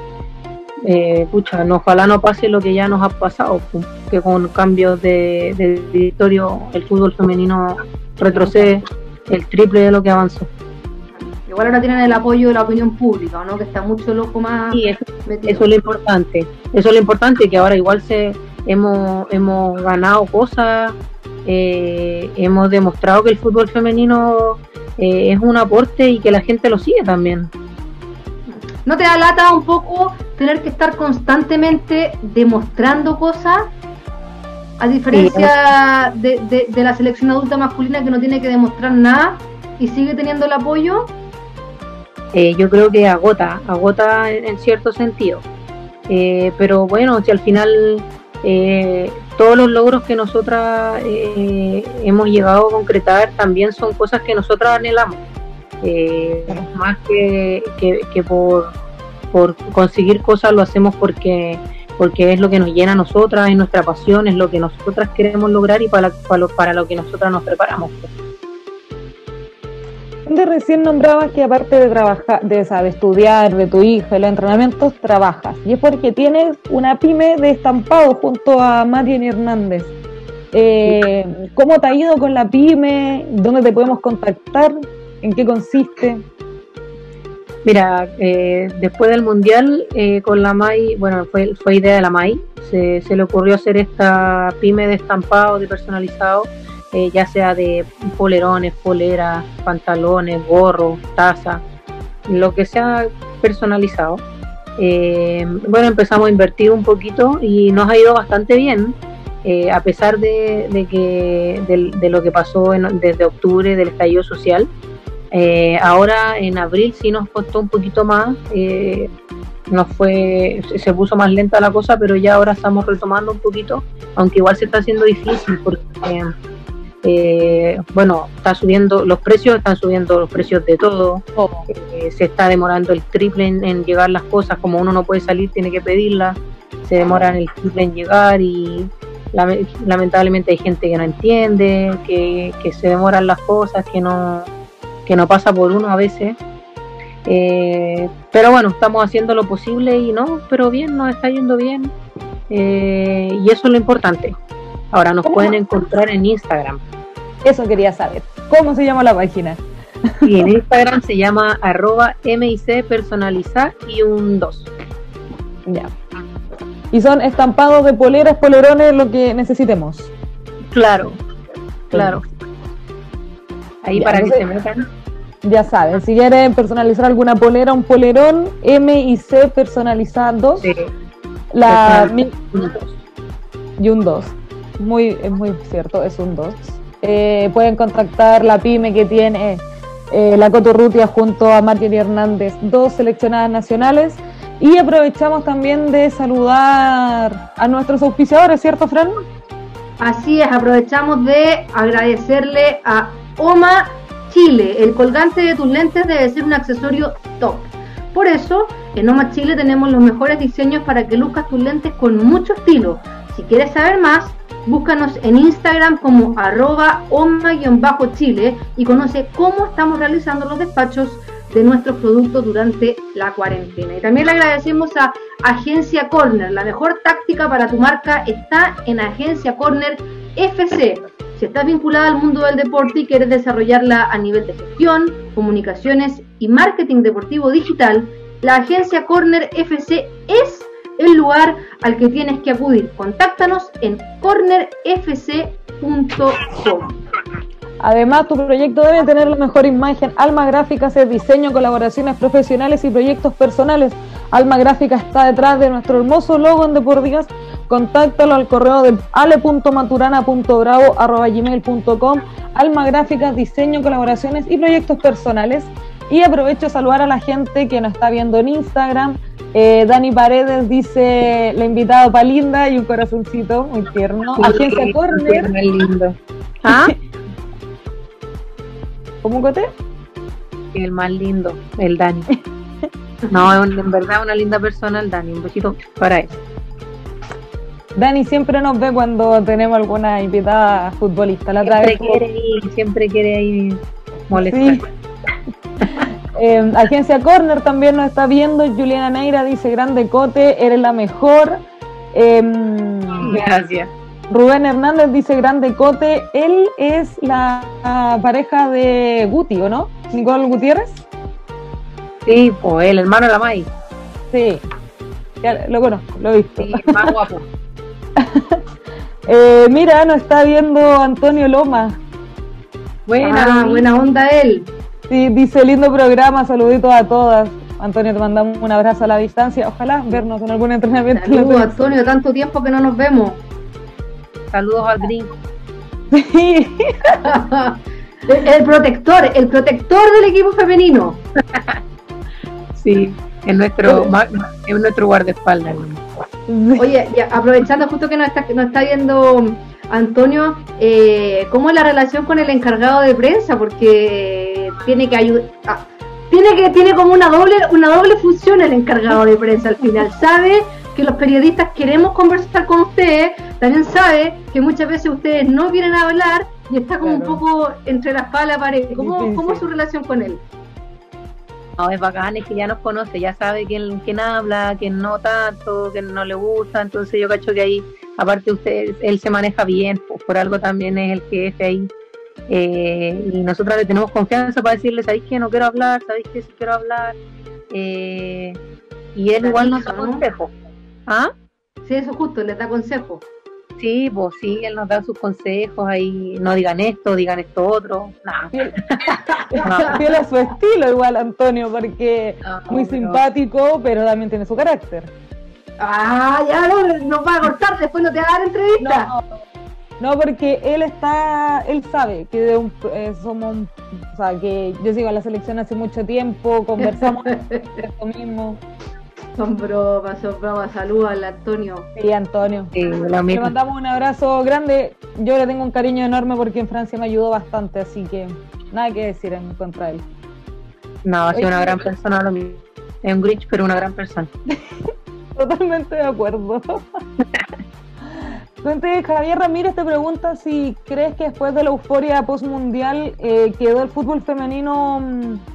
ojalá no pase lo que ya nos ha pasado, que con cambios de directorio el fútbol femenino retrocede el triple de lo que avanzó. Igual ahora tienen el apoyo de la opinión pública, ¿no? Que está mucho loco más. Sí, eso es lo importante. Eso es lo importante, que ahora igual hemos ganado cosas. Hemos demostrado que el fútbol femenino es un aporte y que la gente lo sigue también. ¿No te da lata un poco tener que estar constantemente demostrando cosas? A diferencia de la selección adulta masculina que no tiene que demostrar nada y sigue teniendo el apoyo. Yo creo que agota en cierto sentido. Pero bueno, si al final... todos los logros que nosotras hemos llegado a concretar también son cosas que nosotras anhelamos, más que por conseguir cosas, lo hacemos porque es lo que nos llena a nosotras, es nuestra pasión, es lo que nosotras queremos lograr y para lo que nosotras nos preparamos. Recién nombrabas que aparte de trabajar, de estudiar, de tu hija, de los entrenamientos, trabajas. Y es porque tienes una pyme de estampado junto a Marian Hernández. ¿Cómo te ha ido con la pyme? ¿Dónde te podemos contactar? ¿En qué consiste? Mira, después del Mundial, con la MAI, bueno, fue idea de la MAI, se le ocurrió hacer esta pyme de estampado, de personalizado, ya sea de polerones, poleras, pantalones, gorros, tazas, lo que sea personalizado. Bueno, empezamos a invertir un poquito y nos ha ido bastante bien, a pesar de lo que pasó desde octubre, del estallido social. Ahora en abril sí nos costó un poquito más, se puso más lenta la cosa, pero ya ahora estamos retomando un poquito, aunque igual se está haciendo difícil porque están subiendo los precios de todo. Se está demorando el triple en llegar las cosas, como uno no puede salir, tiene que pedirlas, se demoran el triple en llegar y lamentablemente hay gente que no entiende, que se demoran las cosas, que no pasa por uno a veces, pero bueno, estamos haciendo lo posible pero bien, nos está yendo bien, y eso es lo importante. Ahora nos pueden encontrar en Instagram. Eso quería saber. ¿Cómo se llama la página? Y en Instagram se llama @mic personalizar y un 2. Ya. Y son estampados de poleras, polerones, lo que necesitemos. Claro. Ahí ya, para que se metan. Ya saben, si quieren personalizar alguna polera, un polerón, MIC personalizados. Sí. Y un 2. Es muy cierto, es un 2. Pueden contactar la pyme que tiene la Cotorrutia junto a Marian Hernández, 2 seleccionadas nacionales. Y aprovechamos también de saludar a nuestros auspiciadores, ¿cierto, Fran? Así es, aprovechamos de agradecerle a OMA Chile, el colgante de tus lentes debe ser un accesorio top. Por eso, en OMA Chile tenemos los mejores diseños para que luzcas tus lentes con mucho estilo. Si quieres saber más, búscanos en Instagram como @oma_chile y conoce cómo estamos realizando los despachos de nuestros productos durante la cuarentena. Y también le agradecemos a Agencia Corner. La mejor táctica para tu marca está en Agencia Corner FC. Si estás vinculada al mundo del deporte y quieres desarrollarla a nivel de gestión, comunicaciones y marketing deportivo digital, la Agencia Corner FC es el lugar al que tienes que acudir. Contáctanos en cornerfc.com. Además, tu proyecto debe tener la mejor imagen. Alma Gráfica hace diseño, colaboraciones profesionales y proyectos personales. Alma Gráfica está detrás de nuestro hermoso logo en Deportivas. Contáctalo al correo de ale.maturana.bravo@gmail.com. Alma Gráfica, diseño, colaboraciones y proyectos personales. Y aprovecho a saludar a la gente que nos está viendo en Instagram. Dani Paredes dice, la invitada Palinda, y un corazoncito muy tierno. Agencia Corner. Muy lindo. ¿Ah? ¿Cómo cote? El más lindo, el Dani. No, en verdad una linda persona el Dani. Un besito para él. Dani siempre nos ve cuando tenemos alguna invitada futbolista. Siempre quiere ir molestar. Sí. Agencia Corner también nos está viendo. Juliana Neira dice, grande Cote, eres la mejor. Gracias. Rubén Hernández dice, grande Cote, él es la pareja de Guti, ¿o no? Nicole Gutiérrez. Sí, pues el hermano de la May. Sí, ya lo conozco, lo he visto. Sí, más guapo. Mira, nos está viendo Antonio Loma. Buena onda él. Sí, dice, lindo programa, saluditos a todas. Antonio, te mandamos un abrazo a la distancia. Ojalá vernos en algún entrenamiento. Saludos, Antonio, tanto tiempo que no nos vemos. Saludos al gringo. Sí. el protector del equipo femenino. Sí, es nuestro guardaespaldas. Oye, ya, aprovechando justo que nos está viendo Antonio, ¿cómo es la relación con el encargado de prensa? Porque tiene que ayudar, tiene como una doble función el encargado de prensa al final. Sabe que los periodistas queremos conversar con ustedes, también sabe que muchas veces ustedes no quieren hablar y está como un poco entre la espada y la pared. ¿Cómo es su relación con él? No, es bacán, es que ya nos conoce, ya sabe quién habla, quién no tanto, quién no le gusta, entonces yo cacho que ahí, aparte él se maneja bien, pues por algo también es el jefe ahí, y nosotros le tenemos confianza para decirle, ¿sabéis que no quiero hablar? ¿Sabéis que sí quiero hablar? Y él igual nos da consejos. ¿Ah? Sí, eso justo, le da consejos. Sí, pues sí, él nos da sus consejos ahí, no digan esto otro, nada. Fiel a su estilo igual, Antonio, porque muy simpático, pero también tiene su carácter. Ya nos va a cortar, después no te va a dar entrevista. No, porque él sabe que o sea, que yo sigo a la selección hace mucho tiempo, conversamos de esto mismo. Son bromas, saludos al Antonio. Sí, Antonio. Sí, le mandamos un abrazo grande. Yo le tengo un cariño enorme porque en Francia me ayudó bastante, así que nada que decir en contra de él. No, ha sido una gran persona, lo mismo. Es un Grinch, pero una gran persona. Totalmente de acuerdo. Entonces, Javier Ramírez te pregunta si crees que después de la euforia postmundial quedó el fútbol femenino.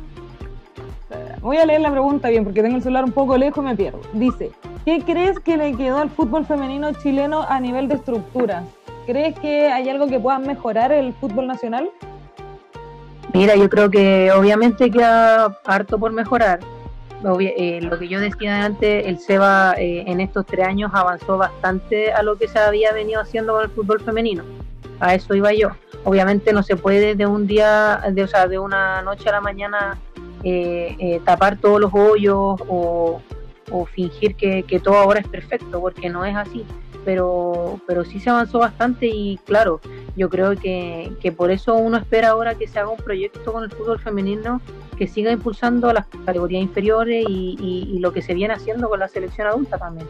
Voy a leer la pregunta bien porque tengo el celular un poco lejos y me pierdo. Dice, ¿qué crees que le quedó al fútbol femenino chileno a nivel de estructuras? ¿Crees que hay algo que pueda mejorar el fútbol nacional? Mira, yo creo que obviamente queda harto por mejorar. Lo que yo decía antes, el SEBA en estos 3 años avanzó bastante a lo que se había venido haciendo con el fútbol femenino. A eso iba yo. Obviamente no se puede de una noche a la mañana tapar todos los hoyos o fingir que todo ahora es perfecto, porque no es así. Pero sí se avanzó bastante y claro, yo creo que por eso uno espera ahora que se haga un proyecto con el fútbol femenino que siga impulsando las categorías inferiores y lo que se viene haciendo con la selección adulta también.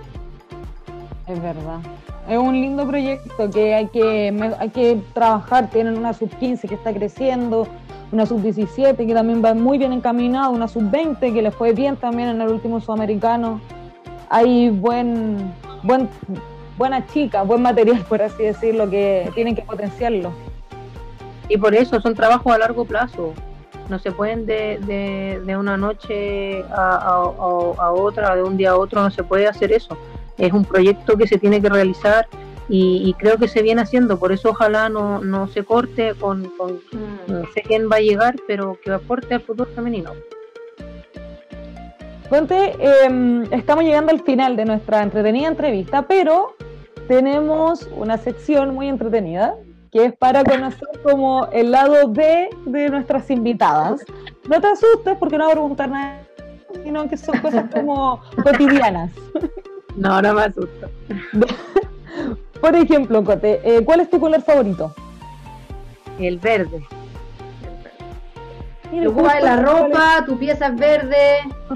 Es verdad. Es un lindo proyecto que hay que trabajar. Tienen una sub-15 que está creciendo, una sub-17 que también va muy bien encaminada, una sub-20 que le fue bien también en el último sudamericano. Hay buena chica, buen material, por así decirlo, que tienen que potenciarlo. Y por eso son trabajos a largo plazo. No se pueden de una noche a otra, de un día a otro, no se puede hacer eso. Es un proyecto que se tiene que realizar y creo que se viene haciendo. Por eso ojalá no se corte con no sé quién va a llegar, pero que aporte al fútbol femenino. Conte, estamos llegando al final de nuestra entretenida entrevista, pero tenemos una sección muy entretenida que es para conocer como el lado B de nuestras invitadas. No te asustes porque no voy a preguntar nada, sino que son cosas como cotidianas. No me asusto. Por ejemplo, Cote, ¿cuál es tu color favorito? El verde. Lo ocupas en la ropa, tu pieza es verde.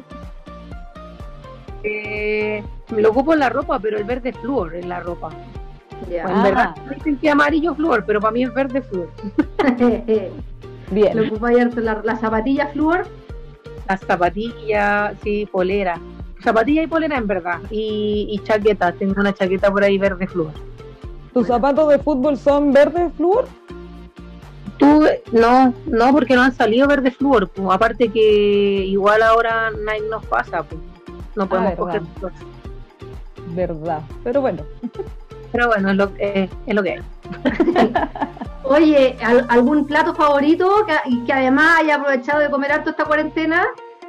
Lo ocupo en la ropa, pero el verde es flúor en la ropa. Ya. En verdad, me sentí amarillo flúor, pero para mí es verde flúor. Bien. Lo ocupas las zapatillas flúor. Las zapatillas, sí, polera. Zapatilla y polera en verdad. Y chaqueta, tengo una chaqueta por ahí verde flúor. ¿Tus zapatos de fútbol son verde flúor? No, porque no han salido verde flúor. Pues. Aparte que igual ahora Nike nos pasa, pues. No podemos coger flúor. Verdad, pero bueno. Pero bueno, es lo que hay. Oye, ¿algún plato favorito que además haya aprovechado de comer harto esta cuarentena?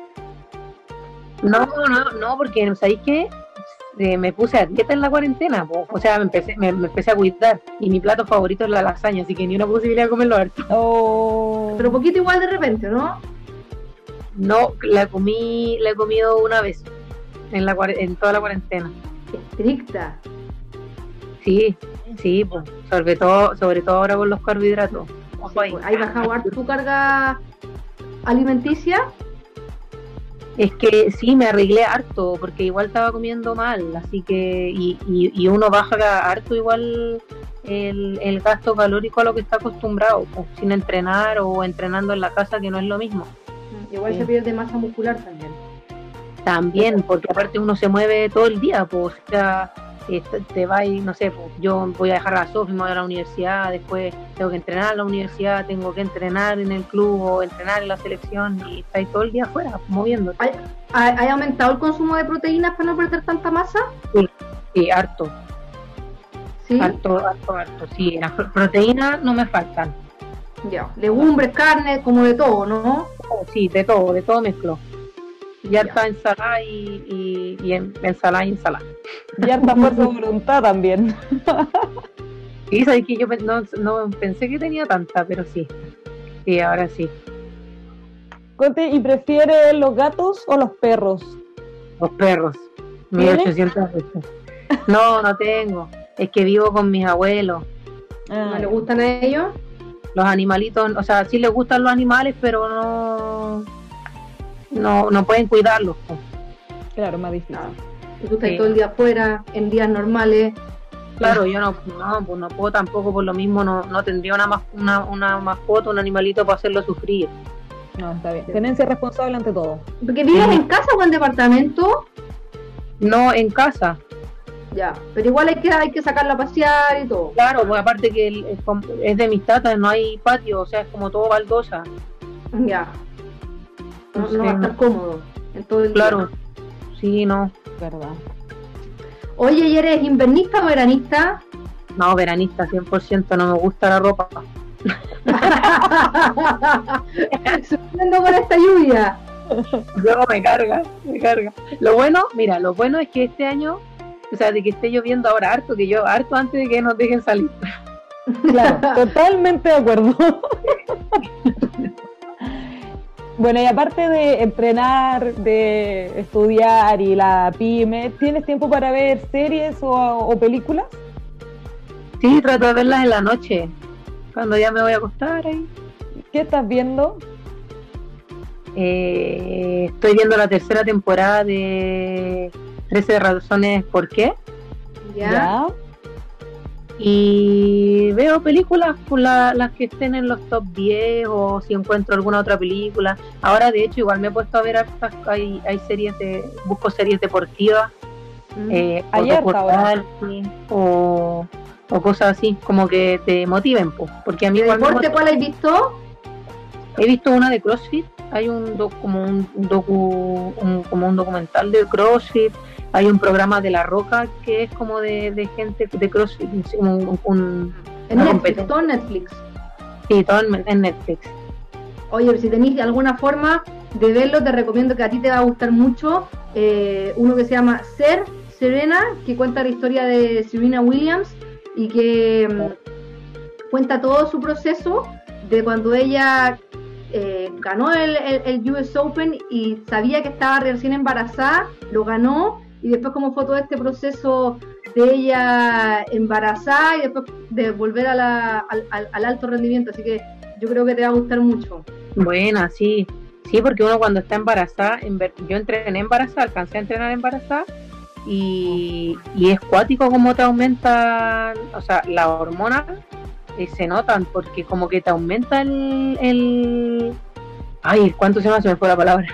No, porque ¿sabéis qué? Me puse a dieta en la cuarentena, po. O sea, me empecé a cuidar y mi plato favorito es la lasaña, así que ni una posibilidad de comerlo harto. Oh. Pero poquito igual de repente, ¿no? No, la he comido una vez en toda la cuarentena. Estricta. Sí, pues, sobre todo ahora con los carbohidratos. Sí, pues, ¿hay bajado harto tu carga alimenticia? Es que sí, me arreglé harto, porque igual estaba comiendo mal, así que, y uno baja harto igual el gasto calórico a lo que está acostumbrado, pues, sin entrenar o entrenando en la casa, que no es lo mismo. Igual se pierde masa muscular también. También, porque aparte uno se mueve todo el día, pues, o sea, te vas y no sé, pues, yo voy a dejar a la Sofi, me voy a la universidad, después tengo que entrenar en la universidad, tengo que entrenar en el club o entrenar en la selección y estáis todo el día afuera, moviendo. ¿Hay aumentado el consumo de proteínas para no perder tanta masa? Sí, harto. ¿Sí? Harto, sí, las proteínas no me faltan. Ya, legumbres, carne, como de todo, ¿no? Sí, de todo mezclo. Y harta ensalada y ensalada. Y harta fuerza de voluntad también. Sí, sabes que yo no pensé que tenía tanta, pero sí. Sí, ahora sí. Conte, ¿y prefieres los gatos o los perros? Los perros. 1800 veces. No tengo. Es que vivo con mis abuelos. ¿No les gustan a ellos? Los animalitos, o sea, sí les gustan los animales, pero no pueden cuidarlos. Pues. Claro, más difícil. Si tú estás todo el día afuera, en días normales. Claro, yo no puedo tampoco, por lo mismo no tendría una mascota, un animalito para hacerlo sufrir. No, está bien. Tenencia responsable ante todo. ¿Porque vives en casa o en departamento? No, en casa. Ya, pero igual hay que sacarla a pasear y todo. Claro, pues aparte que es de mis tatas, no hay patio, o sea, es como todo baldosa. Ya. No va a estar cómodo en todo el día. Claro, sí, no. Verdad. Oye, ¿y eres invernista o veranista? No, veranista, 100%, no me gusta la ropa. Sufriendo con esta lluvia. Luego me carga. Lo bueno es que este año, o sea, de que esté lloviendo ahora harto antes de que nos dejen salir. Claro, totalmente de acuerdo. Bueno, y aparte de entrenar, de estudiar y la pyme, ¿tienes tiempo para ver series o películas? Sí, trato de verlas en la noche, cuando ya me voy a acostar ahí. ¿Qué estás viendo? Estoy viendo la tercera temporada de 13 razones por qué. ¿Ya? Y veo películas, pues las que estén en los top 10 o si encuentro alguna otra película. Ahora, de hecho, igual me he puesto a ver, hay series busco series deportivas, o cosas así, como que te motiven, pues. Porque a mí igual ¿Deporte cuál has visto? He visto una de CrossFit, hay como un documental de CrossFit, hay un programa de La Roca que es como de gente de CrossFit, En Netflix, todo en Netflix. Sí, todo en Netflix. Oye, si tenéis alguna forma de verlo, te recomiendo que a ti te va a gustar mucho uno que se llama Serena, que cuenta la historia de Serena Williams y que cuenta todo su proceso de cuando ella ganó el US Open y sabía que estaba recién embarazada, lo ganó, y después cómo fue todo este proceso de ella embarazada y después de volver al alto rendimiento. Así que yo creo que te va a gustar mucho. Buena, sí, porque uno cuando está embarazada, yo entrené embarazada, alcancé a entrenar embarazada, y es cuático como te aumentan, o sea, las hormonas se notan, porque como que te aumenta ay, ¿cuánto se me fue la palabra?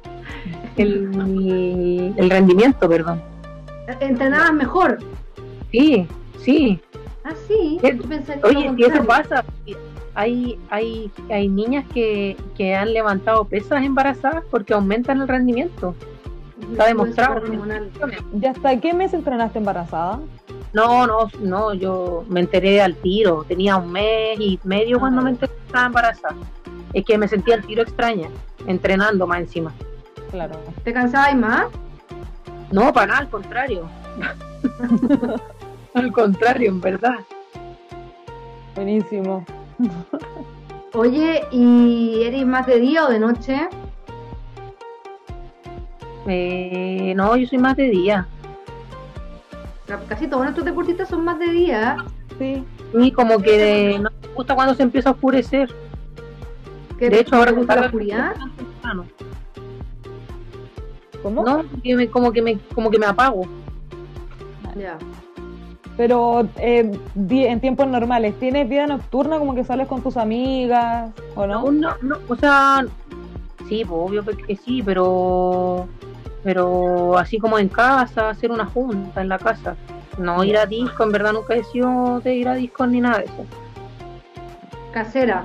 el rendimiento, perdón. ¿Entrenabas mejor? Sí. Ah, sí. Oye, si eso pasa, hay niñas que han levantado pesas embarazadas porque aumentan el rendimiento. Está demostrado. ¿Y hasta qué mes entrenaste embarazada? No, yo me enteré al tiro. Tenía 1 mes y medio cuando me enteré que estaba embarazada. Es que me sentía al tiro extraña, entrenando más encima. Claro. ¿Te cansabas más? No, para nada, al contrario. Al contrario, en verdad. Buenísimo. Oye, ¿y eres más de día o de noche? No, yo soy más de día. Casi todos nuestros deportistas son más de día. Sí. Y como que no me gusta cuando se empieza a oscurecer. De hecho, ahora gusta la oscuridad. ¿Cómo? No, como que me apago. Ya. Pero en tiempos normales, ¿tienes vida nocturna, como que sales con tus amigas o no? No, o sea, sí, pues, obvio que sí, pero así como en casa, hacer una junta en la casa. No ir a disco, en verdad nunca he sido de ir a disco ni nada de eso. Casera.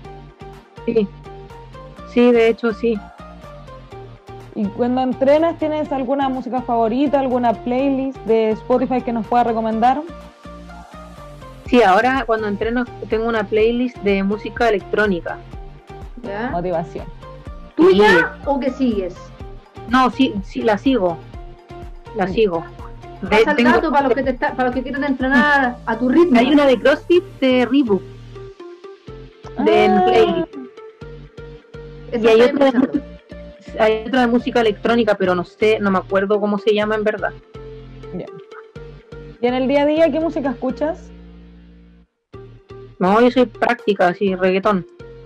Sí, de hecho sí. ¿Y cuando entrenas tienes alguna música favorita, alguna playlist de Spotify que nos pueda recomendar? Sí, ahora cuando entreno tengo una playlist de música electrónica. ¿Ya? Motivación. ¿Tuya o que sigues? No, sí, la sigo. La sigo. Pasa el dato para los que quieren entrenar a tu ritmo. Hay una de CrossFit de Reebok. En playlist. Y hay otra de música electrónica, pero no me acuerdo cómo se llama en verdad. Bien. ¿Y en el día a día qué música escuchas? No, yo soy práctica, así, reggaetón.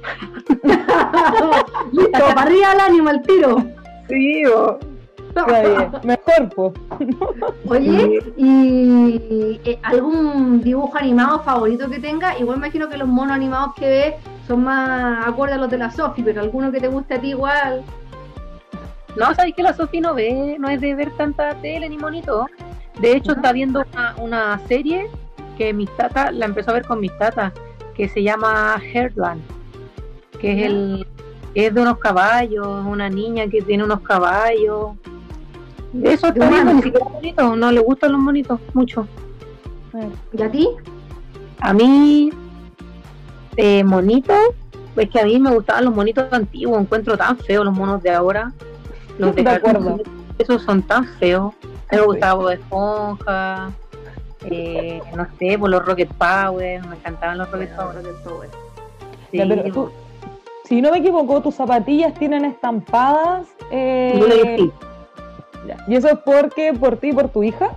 Listo, para arriba el ánimo, al tiro. Sí, mejor, po. Oye, ¿y algún dibujo animado favorito que tenga? Igual me imagino que los monos animados que ves son más acordes a los de la Sofi, pero alguno que te guste a ti igual. No, sabes que la Sofi no es de ver tanta tele ni monito. De hecho, está viendo una serie que mis tatas la empezó a ver con mis tatas, que se llama Heartland, que es de unos caballos, una niña que tiene unos caballos. Eso está bien, ni siquiera bonito, no le gustan los monitos mucho. ¿Y a ti? A mí, monitos, es que a mí me gustaban los monitos antiguos, encuentro tan feos los monos de ahora. Los de acuerdo. Esos son tan feos. Me gustaba Bob Esponja, no sé, por los Rocket Power, me encantaban los Rocket Power. Sí, ya, pero tú, si no me equivoco, tus zapatillas tienen estampadas. Sí. ¿Y eso es por ti y por tu hija?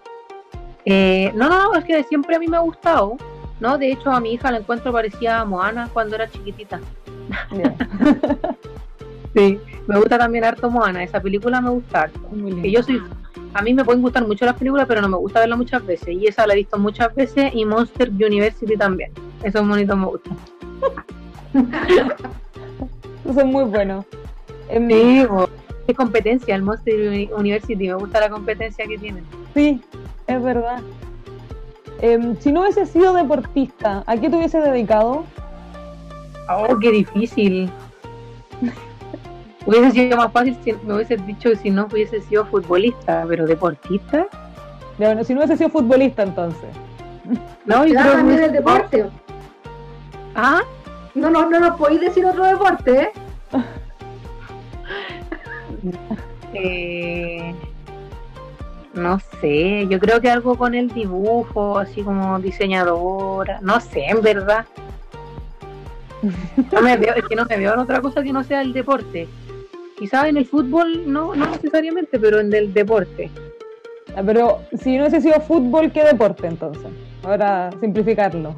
No, es que siempre a mí me ha gustado, ¿no? De hecho, a mi hija la encuentro parecida a Moana cuando era chiquitita. Sí, me gusta también harto Moana, esa película me gusta harto. Y yo a mí me pueden gustar mucho las películas, pero no me gusta verlas muchas veces. Y esa la he visto muchas veces, y Monster University también. Esos monitos me gustan. Son muy buenos. Sí, es competencia, el Monster University. Me gusta la competencia que tienen. Sí, es verdad. Si no hubiese sido deportista, ¿a qué te hubiese dedicado? Oh, qué difícil. Hubiese sido más fácil si me hubiese dicho que si no hubiese sido futbolista, pero deportista. Bueno, si no hubiese sido futbolista, entonces. No, yo creo también que el deporte. ¿Ah? No nos podéis decir otro deporte, No sé, yo creo que algo con el dibujo, así como diseñadora, no sé, en verdad. No me veo, es que no me veo en otra cosa que no sea el deporte. Quizás en el fútbol no necesariamente, pero en el deporte. Pero si no hubiese sido fútbol, ¿qué deporte entonces? Ahora simplificarlo.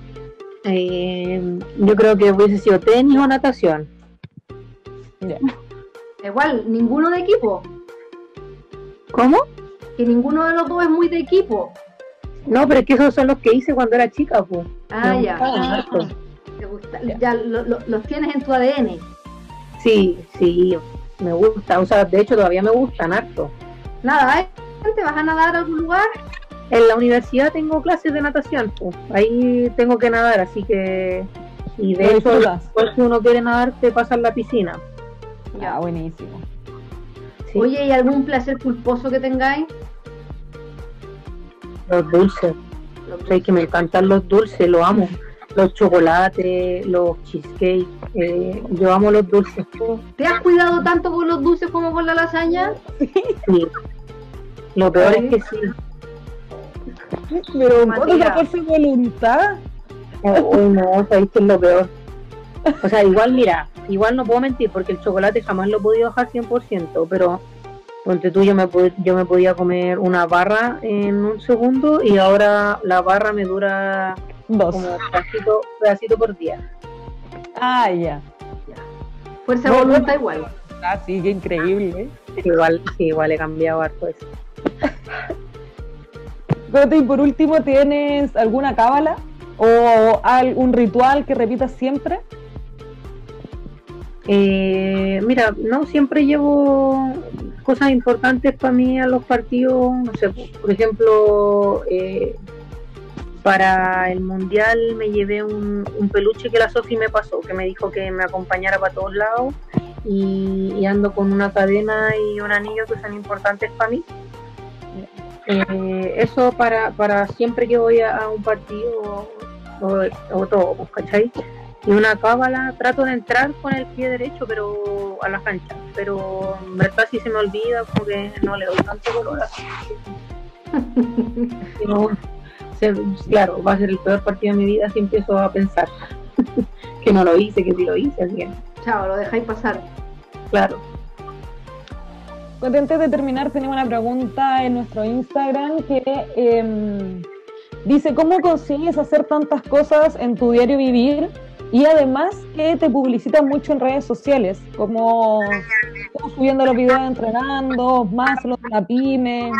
Yo creo que hubiese sido tenis o natación. Ya. igual, ninguno de equipo. ¿Cómo? Que ninguno de los dos es muy de equipo. No, pero es que esos son los que hice cuando era chica, pues. Ah, Me ya. gustaban harto. ¿Te gusta? Ya los tienes en tu ADN. Sí, me gusta, o sea, de hecho todavía me gustan harto. Nada, ¿te vas a nadar a algún lugar? En la universidad tengo clases de natación, pues. Ahí tengo que nadar, así que... Y de ¿Lo hecho, disfrutas? después si uno quiere nadar, te pasa en la piscina. Ya, buenísimo. Sí. Oye, ¿y algún placer culposo que tengáis? Los dulces. Sé que me encantan los dulces, los amo. Los chocolates, los cheesecake. Yo amo los dulces. ¿Te has cuidado tanto con los dulces como con la lasaña? Sí. Lo peor es que sí. Pero Matías. ¿cuándo esa fuerza de voluntad? No, sabéis que es lo peor. O sea, igual, mira, igual no puedo mentir porque el chocolate jamás lo he podido dejar 100%, pero ponte tú, yo me podía comer una barra en un segundo y ahora la barra me dura 2. como pedacito por día. Ah, ya. Fuerza de voluntad igual. Ah, sí, qué increíble. Igual he cambiado harto eso. Cote, y por último, ¿tienes alguna cábala o algún ritual que repitas siempre? Mira, no siempre llevo cosas importantes para mí a los partidos, no sé, por ejemplo, para el mundial me llevé un peluche que la Sofi me pasó, que me dijo que me acompañara para todos lados, y ando con una cadena y un anillo que son importantes para mí. Eso para siempre que voy a un partido o todo, pues, ¿cachai? Y una cábala, trato de entrar con el pie derecho, pero a la cancha, pero en verdad si se me olvida, como que no le doy tanto color así. No, claro, va a ser el peor partido de mi vida si empiezo a pensar que no lo hice, que sí lo hice, así que, Chao, lo dejáis pasar. claro. Cote, antes de terminar, tenemos una pregunta en nuestro Instagram que dice: ¿cómo consigues hacer tantas cosas en tu diario vivir? Y además que te publicitan mucho en redes sociales, como subiendo los videos entrenando, más los de la pyme.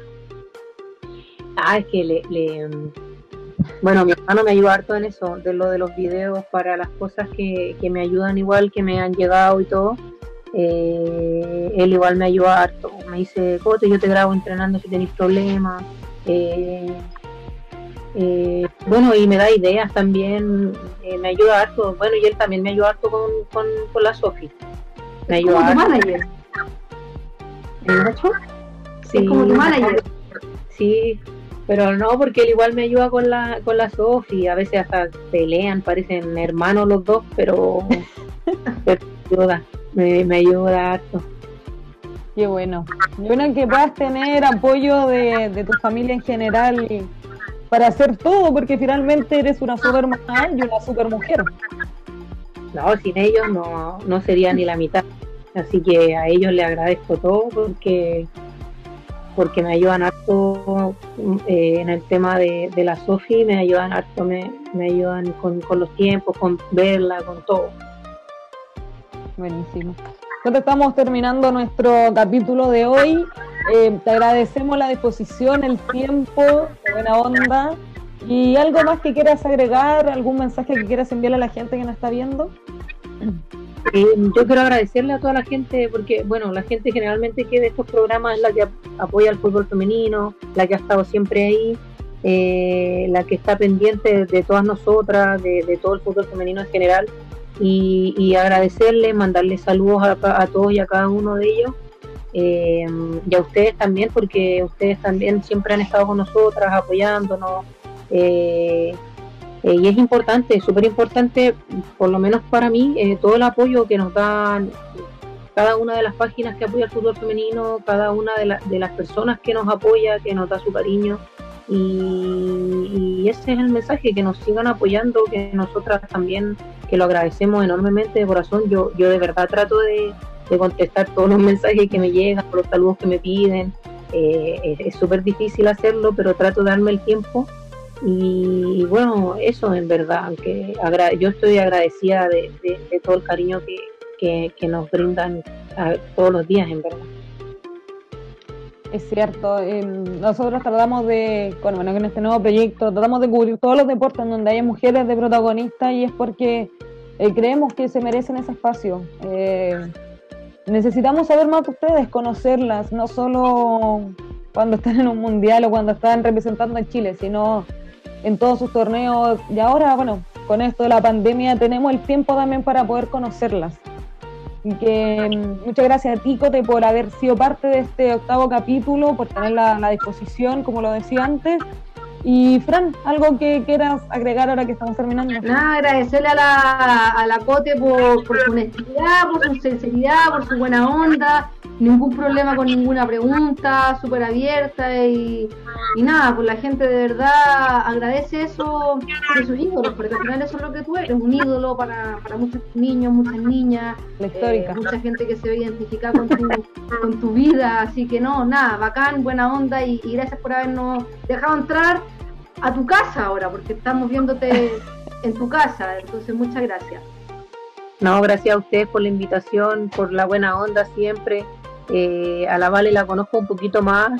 Es que bueno, mi hermano me ayuda harto en eso, de lo de los videos, para las cosas que me ayudan igual, que me han llegado y todo. Él igual me ayuda harto, me dice: Cote, yo te grabo entrenando si tenéis problemas. Bueno, y me da ideas también, me ayuda harto. Bueno, y él también me ayuda harto con la Sofi. Me ayuda Como tu harto. manager. ¿El Nacho? Es como tu manager. Sí, pero no, porque él igual me ayuda con la Sofi. A veces hasta pelean, parecen hermanos los dos, pero me ayuda harto. Qué bueno. Y bueno, que puedas tener apoyo de tu familia en general para hacer todo, porque finalmente eres una super mamá y una super mujer. No, sin ellos no sería ni la mitad. Así que a ellos les agradezco todo porque me ayudan harto en el tema de la Sofi, me ayudan harto, me ayudan con los tiempos, con verla, con todo. Buenísimo. Entonces estamos terminando nuestro capítulo de hoy. Te agradecemos la disposición, el tiempo, la buena onda. ¿Y algo más que quieras agregar? ¿Algún mensaje que quieras enviarle a la gente que nos está viendo? Yo quiero agradecerle a toda la gente, porque bueno, la gente generalmente que ve estos programas es la que apoya al fútbol femenino, la que ha estado siempre ahí, la que está pendiente de todas nosotras, de todo el fútbol femenino en general, y agradecerle, mandarle saludos a todos y a cada uno de ellos, y a ustedes también, porque ustedes también siempre han estado con nosotras apoyándonos, y es importante, súper importante, por lo menos para mí, todo el apoyo que nos dan cada una de las páginas que apoya el fútbol femenino, cada una de las personas que nos apoya, que nos da su cariño, y ese es el mensaje, que nos sigan apoyando, que nosotras también, que lo agradecemos enormemente de corazón. Yo de verdad trato de contestar todos los mensajes que me llegan, los saludos que me piden, es súper difícil hacerlo, pero trato de darme el tiempo. Y bueno, eso en verdad, aunque yo estoy agradecida de todo el cariño que nos brindan todos los días, en verdad. Es cierto, nosotros tratamos bueno, en este nuevo proyecto, tratamos de cubrir todos los deportes en donde haya mujeres de protagonistas, y es porque creemos que se merecen ese espacio. Necesitamos saber más de ustedes, conocerlas, no solo cuando están en un mundial o cuando están representando a Chile, sino en todos sus torneos. Y ahora, bueno, con esto de la pandemia tenemos el tiempo también para poder conocerlas. Y que muchas gracias a ti, Cote, por haber sido parte de este 8º capítulo, por tener la disposición, como lo decía antes. Y Fran, ¿algo que quieras agregar ahora que estamos terminando? Nada, agradecerle a la Cote por su honestidad, por su sinceridad, por su buena onda, ningún problema con ninguna pregunta, súper abierta, y nada, pues la gente de verdad agradece eso de sus ídolos, porque al final eso es lo que tú eres, un ídolo para muchos niños, muchas niñas, la histórica. Mucha gente que se ve identificada con tu vida, así que no, nada, bacán, buena onda, y gracias por habernos dejado entrar a tu casa ahora, porque estamos viéndote en tu casa, entonces muchas gracias. No, gracias a ustedes por la invitación, por la buena onda siempre. A la Vale la conozco un poquito más,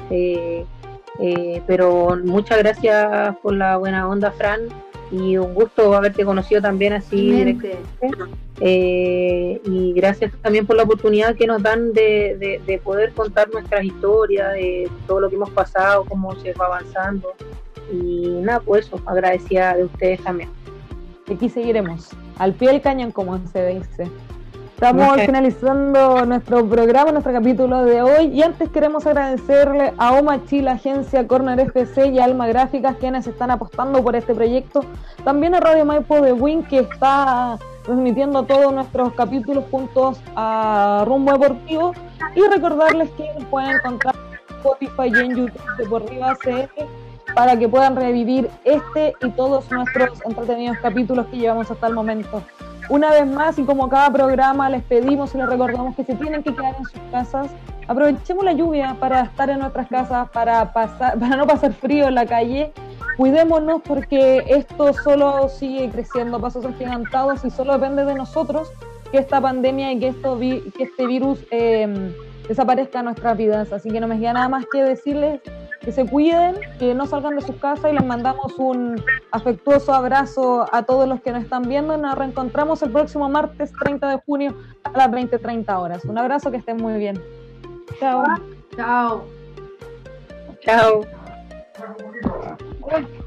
pero muchas gracias por la buena onda, Fran, y un gusto haberte conocido también así directamente. Y gracias también por la oportunidad que nos dan de poder contar nuestras historias, de todo lo que hemos pasado, cómo se va avanzando. Y nada, pues eso, agradecida de ustedes también. Aquí seguiremos, al pie del cañón, como se dice. Estamos finalizando nuestro programa, nuestro capítulo de hoy, y antes queremos agradecerle a Oma Chile, Agencia Corner FC y Alma Gráficas, quienes están apostando por este proyecto. También a Radio Maipo de Win, que está transmitiendo todos nuestros capítulos juntos a Rumbo Deportivo, y recordarles que nos pueden encontrar en Spotify y en YouTube de Por Arriba CR, para que puedan revivir este y todos nuestros entretenidos capítulos que llevamos hasta el momento. Una vez más, y como cada programa, les pedimos y les recordamos que se tienen que quedar en sus casas. Aprovechemos la lluvia para estar en nuestras casas, para no pasar frío en la calle. Cuidémonos, porque esto solo sigue creciendo a pasos agigantados, y solo depende de nosotros que esta pandemia y que este virus desaparezca de nuestras vidas. Así que no me queda nada más que decirles que se cuiden, que no salgan de sus casas, y les mandamos un afectuoso abrazo a todos los que nos están viendo. Nos reencontramos el próximo martes 30 de junio a las 20:30 horas. Un abrazo, que estén muy bien. Chao. Chao. Chao.